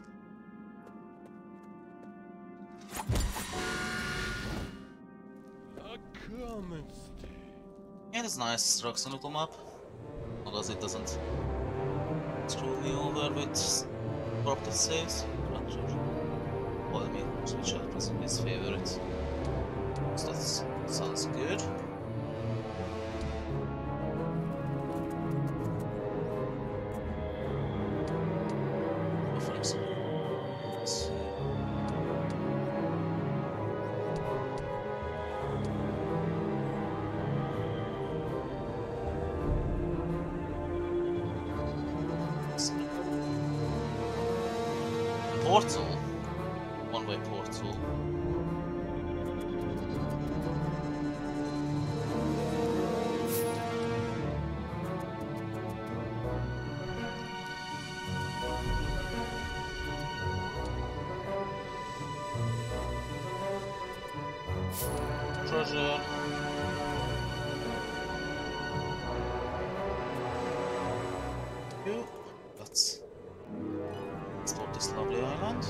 [SPEAKER 1] Yeah, it's nice, rocks on little map. Long as it doesn't screw me over with corrupted saves. Well, I mean, switch out is his favorite. So that sounds good. Portal? One-way portal. Treasure. You. Let's explore this lovely island.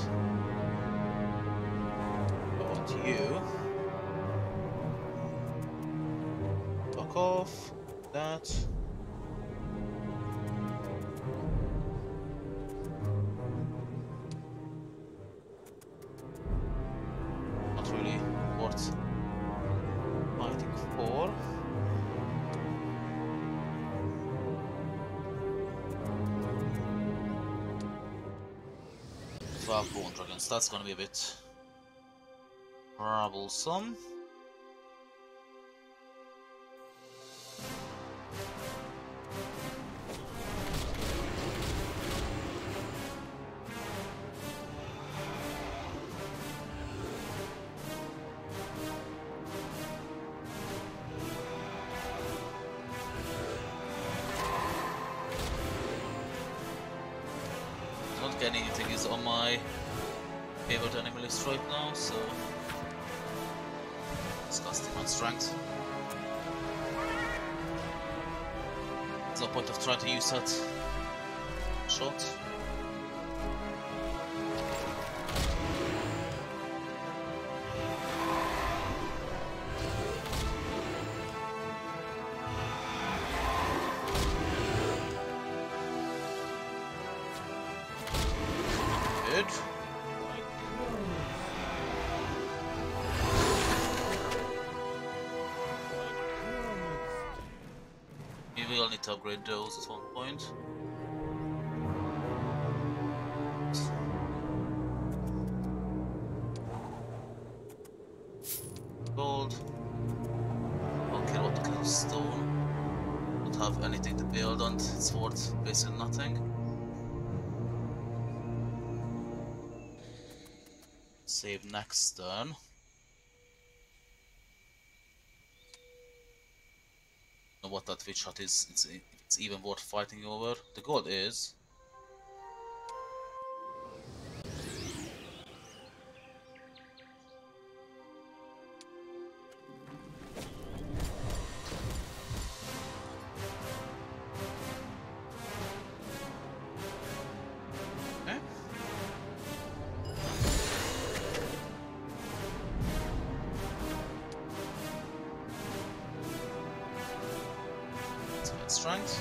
[SPEAKER 1] About you. Fuck off. That. Not really worth fighting for. Twelve bone dragons, that's gonna be a bit troublesome. Don't get anything is on my favorite enemy list right now, so disgusting on strength. There's no point of trying to use that shot. Good. We will need to upgrade those at one point. Gold. Okay, what kind of stone? Don't have anything to build on, it's worth basically nothing. Save next turn. Know what that witch hut is, it's, it's even worth fighting over. The gold is strength.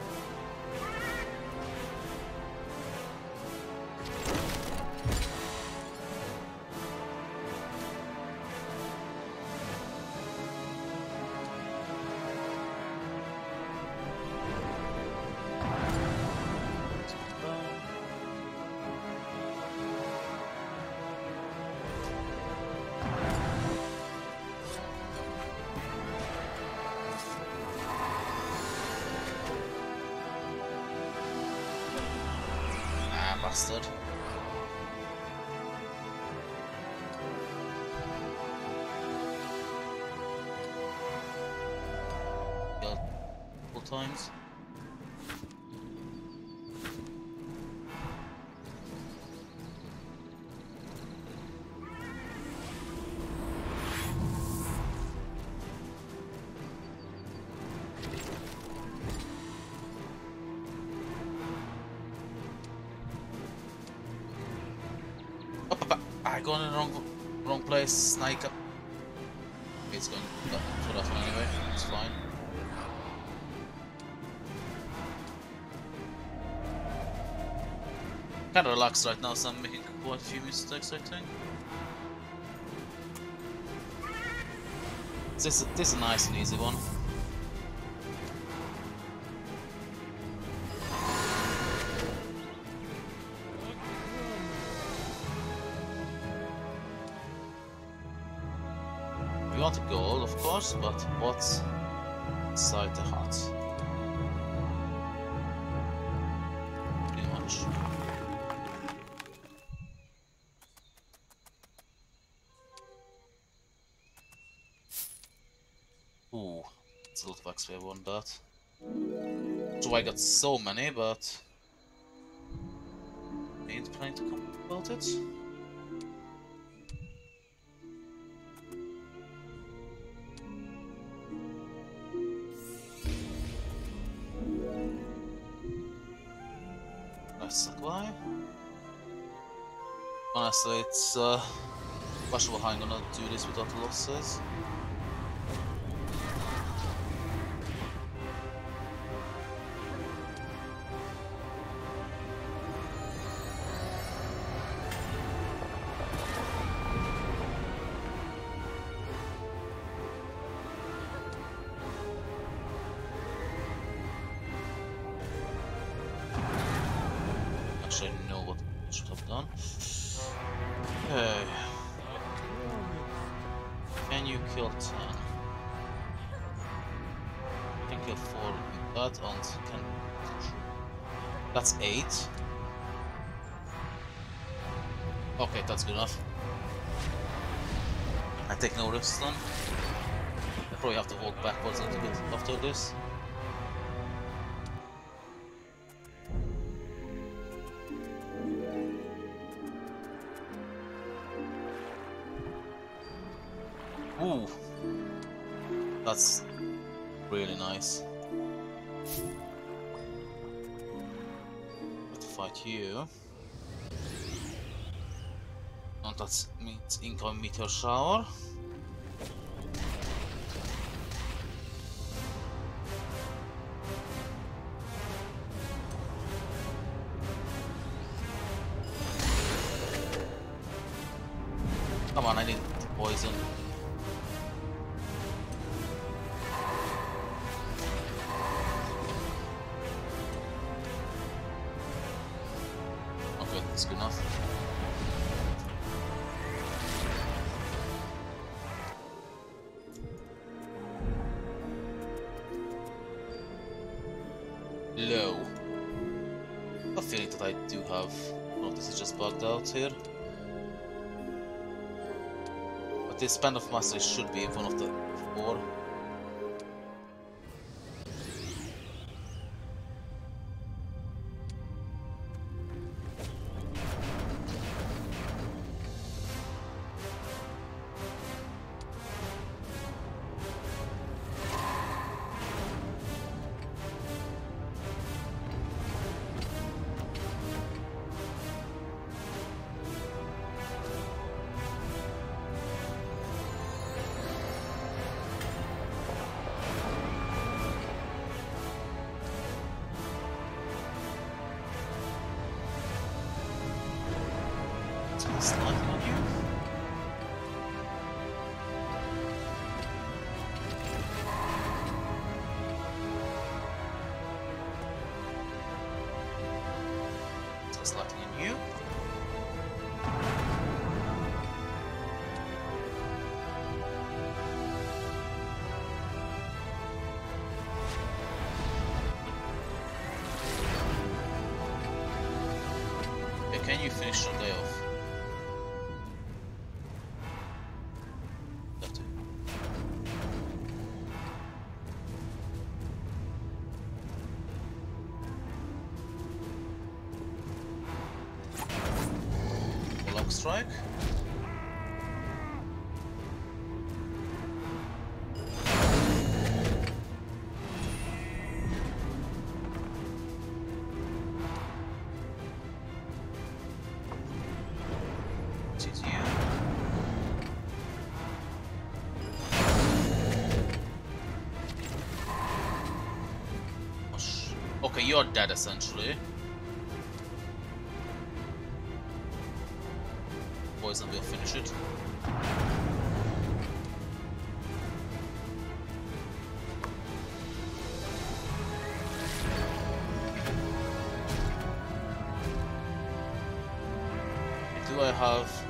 [SPEAKER 1] Bastard. Killed couple times. I go in the wrong, wrong place, snake up. It's going for that one anyway, it's fine. Kinda relaxed right now, so I'm making quite a few mistakes, I think. This, this is a nice and easy one. We want a goal, of course, but what's inside the hut? Pretty much. Ooh, it's a lot of X P I won that. So I got so many, but I ain't planning to come about it. Supply. Honestly, it's uh, questionable how I'm gonna do this without the losses. I know what I should have done. Okay. Can you kill ten? I can kill four with that and can... That's eight. Okay, that's good enough. I take no risks then. I probably have to walk backwards a little bit after this. Ooh, that's really nice. Got to fight you. And that means incoming meteor shower. Come on, I need poison. That's good enough. Low. I have a feeling that I do have. Oh, this is just bugged out here. But this band of mastery should be one of the four. Slightly on you. Slightly on you. Okay, can you finish your day off? Have to. Lock strike. Choose you. Okay, you're dead essentially. Poison will finish it. Do I have...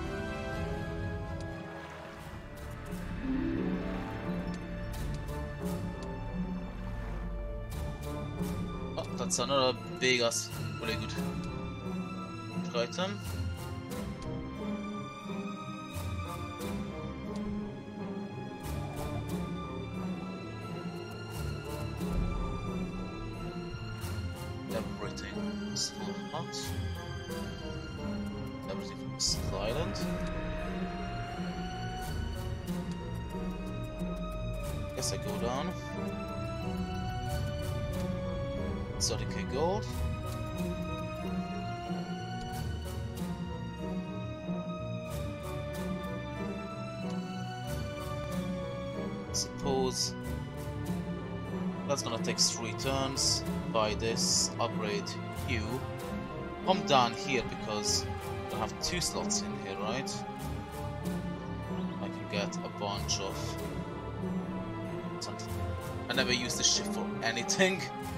[SPEAKER 1] Oh, that's another big ass, really good item. Everything is hot. Everything is silent. Guess I go down. thirty K gold. Suppose that's gonna take three turns. Buy this, upgrade you. I'm down here because I have two slots in here, right? I can get a bunch of something. I never use this ship for anything.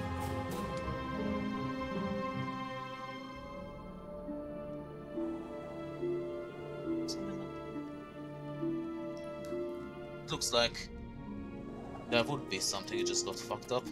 [SPEAKER 1] Looks like there would be something, it just got fucked up.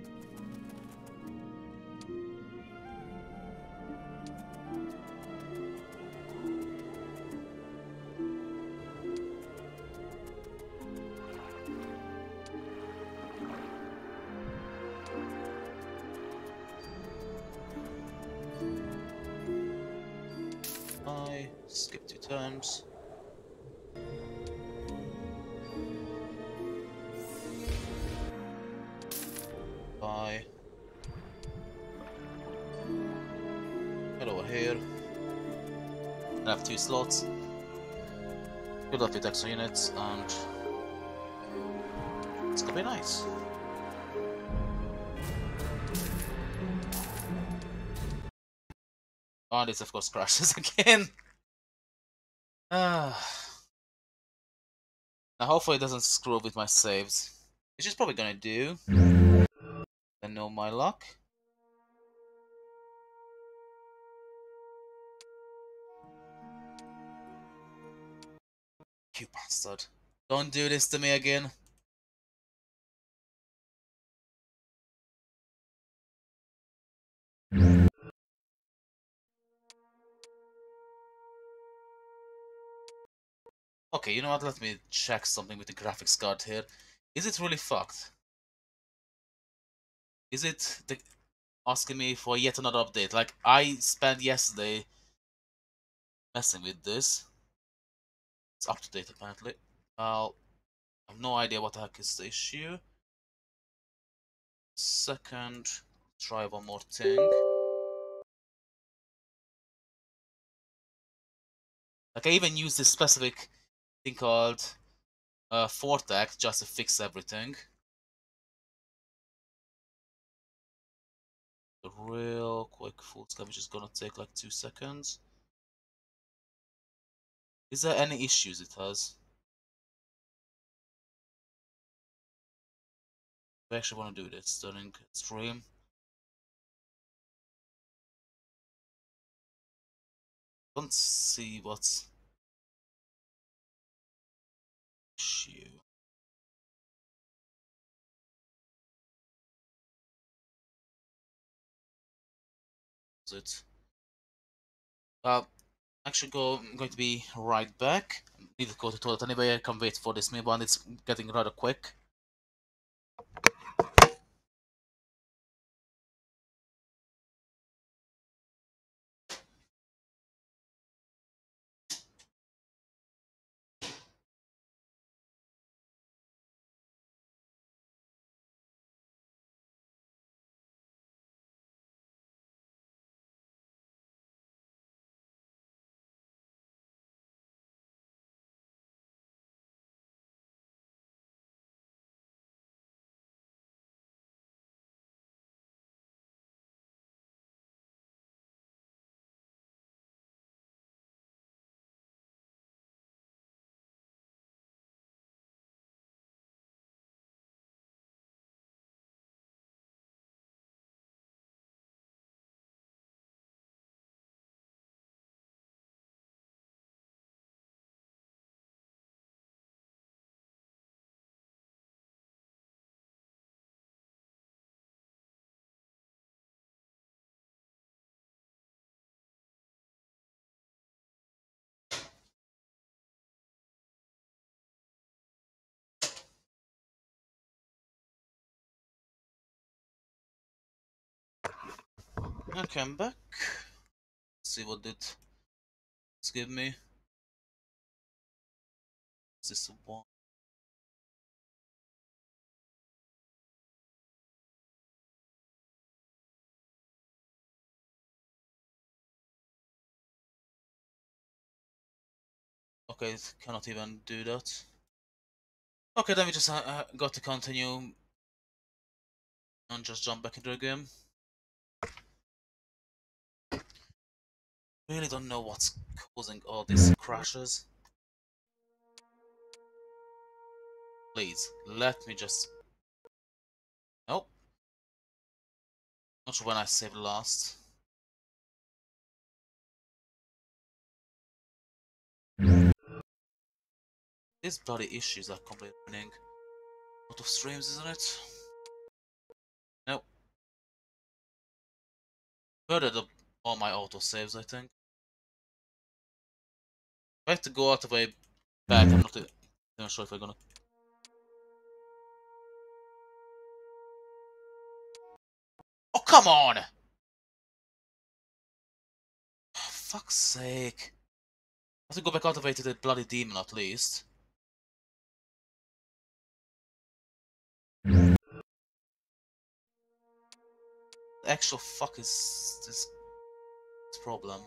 [SPEAKER 1] I skip two turns. Bye. Head over here. I have two slots. Build up with extra units and it's gonna be nice. Oh, this of course crashes again. Ah. Now hopefully it doesn't screw up with my saves. Which it's probably gonna do. I know my luck. You bastard. Don't do this to me again. Okay, you know what? Let me check something with the graphics card here. Is it really fucked? Is it the asking me for yet another update? Like, I spent yesterday messing with this. It's up to date apparently. Well, I have no idea what the heck is the issue. Second, try one more thing. Like, I even used this specific thing called uh, Fortec just to fix everything. A real quick full scavenge is gonna take like two seconds. Is there any issues it has? I actually want to do this during stream. Don't see what's issue. Is it? Uh, actually, go. I'm going to be right back. Need to go to the toilet anyway. I can't wait for this meal, but it's getting rather quick. Okay, I'm back. Let's see what did this give me. Is this the one? Okay, it cannot even do that. Okay, then we just uh, uh, got to continue and just jump back into the game. Really don't know what's causing all these crashes. Please, let me just... Nope. Not sure when I saved last. These bloody issues are completely ruining a lot of streams, isn't it? Nope. Murdered up all my autosaves, I think. I have to go out of the way back, I'm not even sure if I'm gonna... Oh, come on! Fuck's sake. I have to go back out of the way to the bloody demon at least. The actual fuck is this, this problem?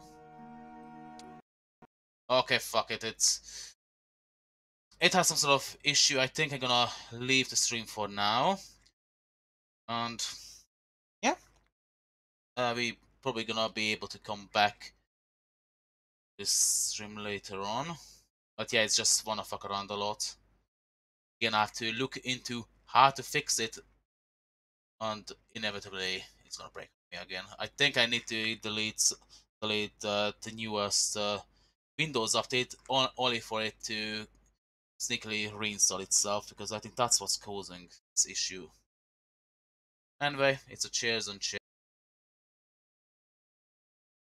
[SPEAKER 1] Okay, fuck it, it's... It has some sort of issue. I think I'm gonna leave the stream for now. And... yeah. Uh, we probably gonna be able to come back this stream later on. But yeah, it's just wanna fuck around a lot. Again, I have to look into how to fix it. And inevitably, it's gonna break me again. I think I need to delete delete uh, the newest uh, Windows update on, only for it to sneakily reinstall itself, because I think that's what's causing this issue. Anyway, it's a cheers and cheers.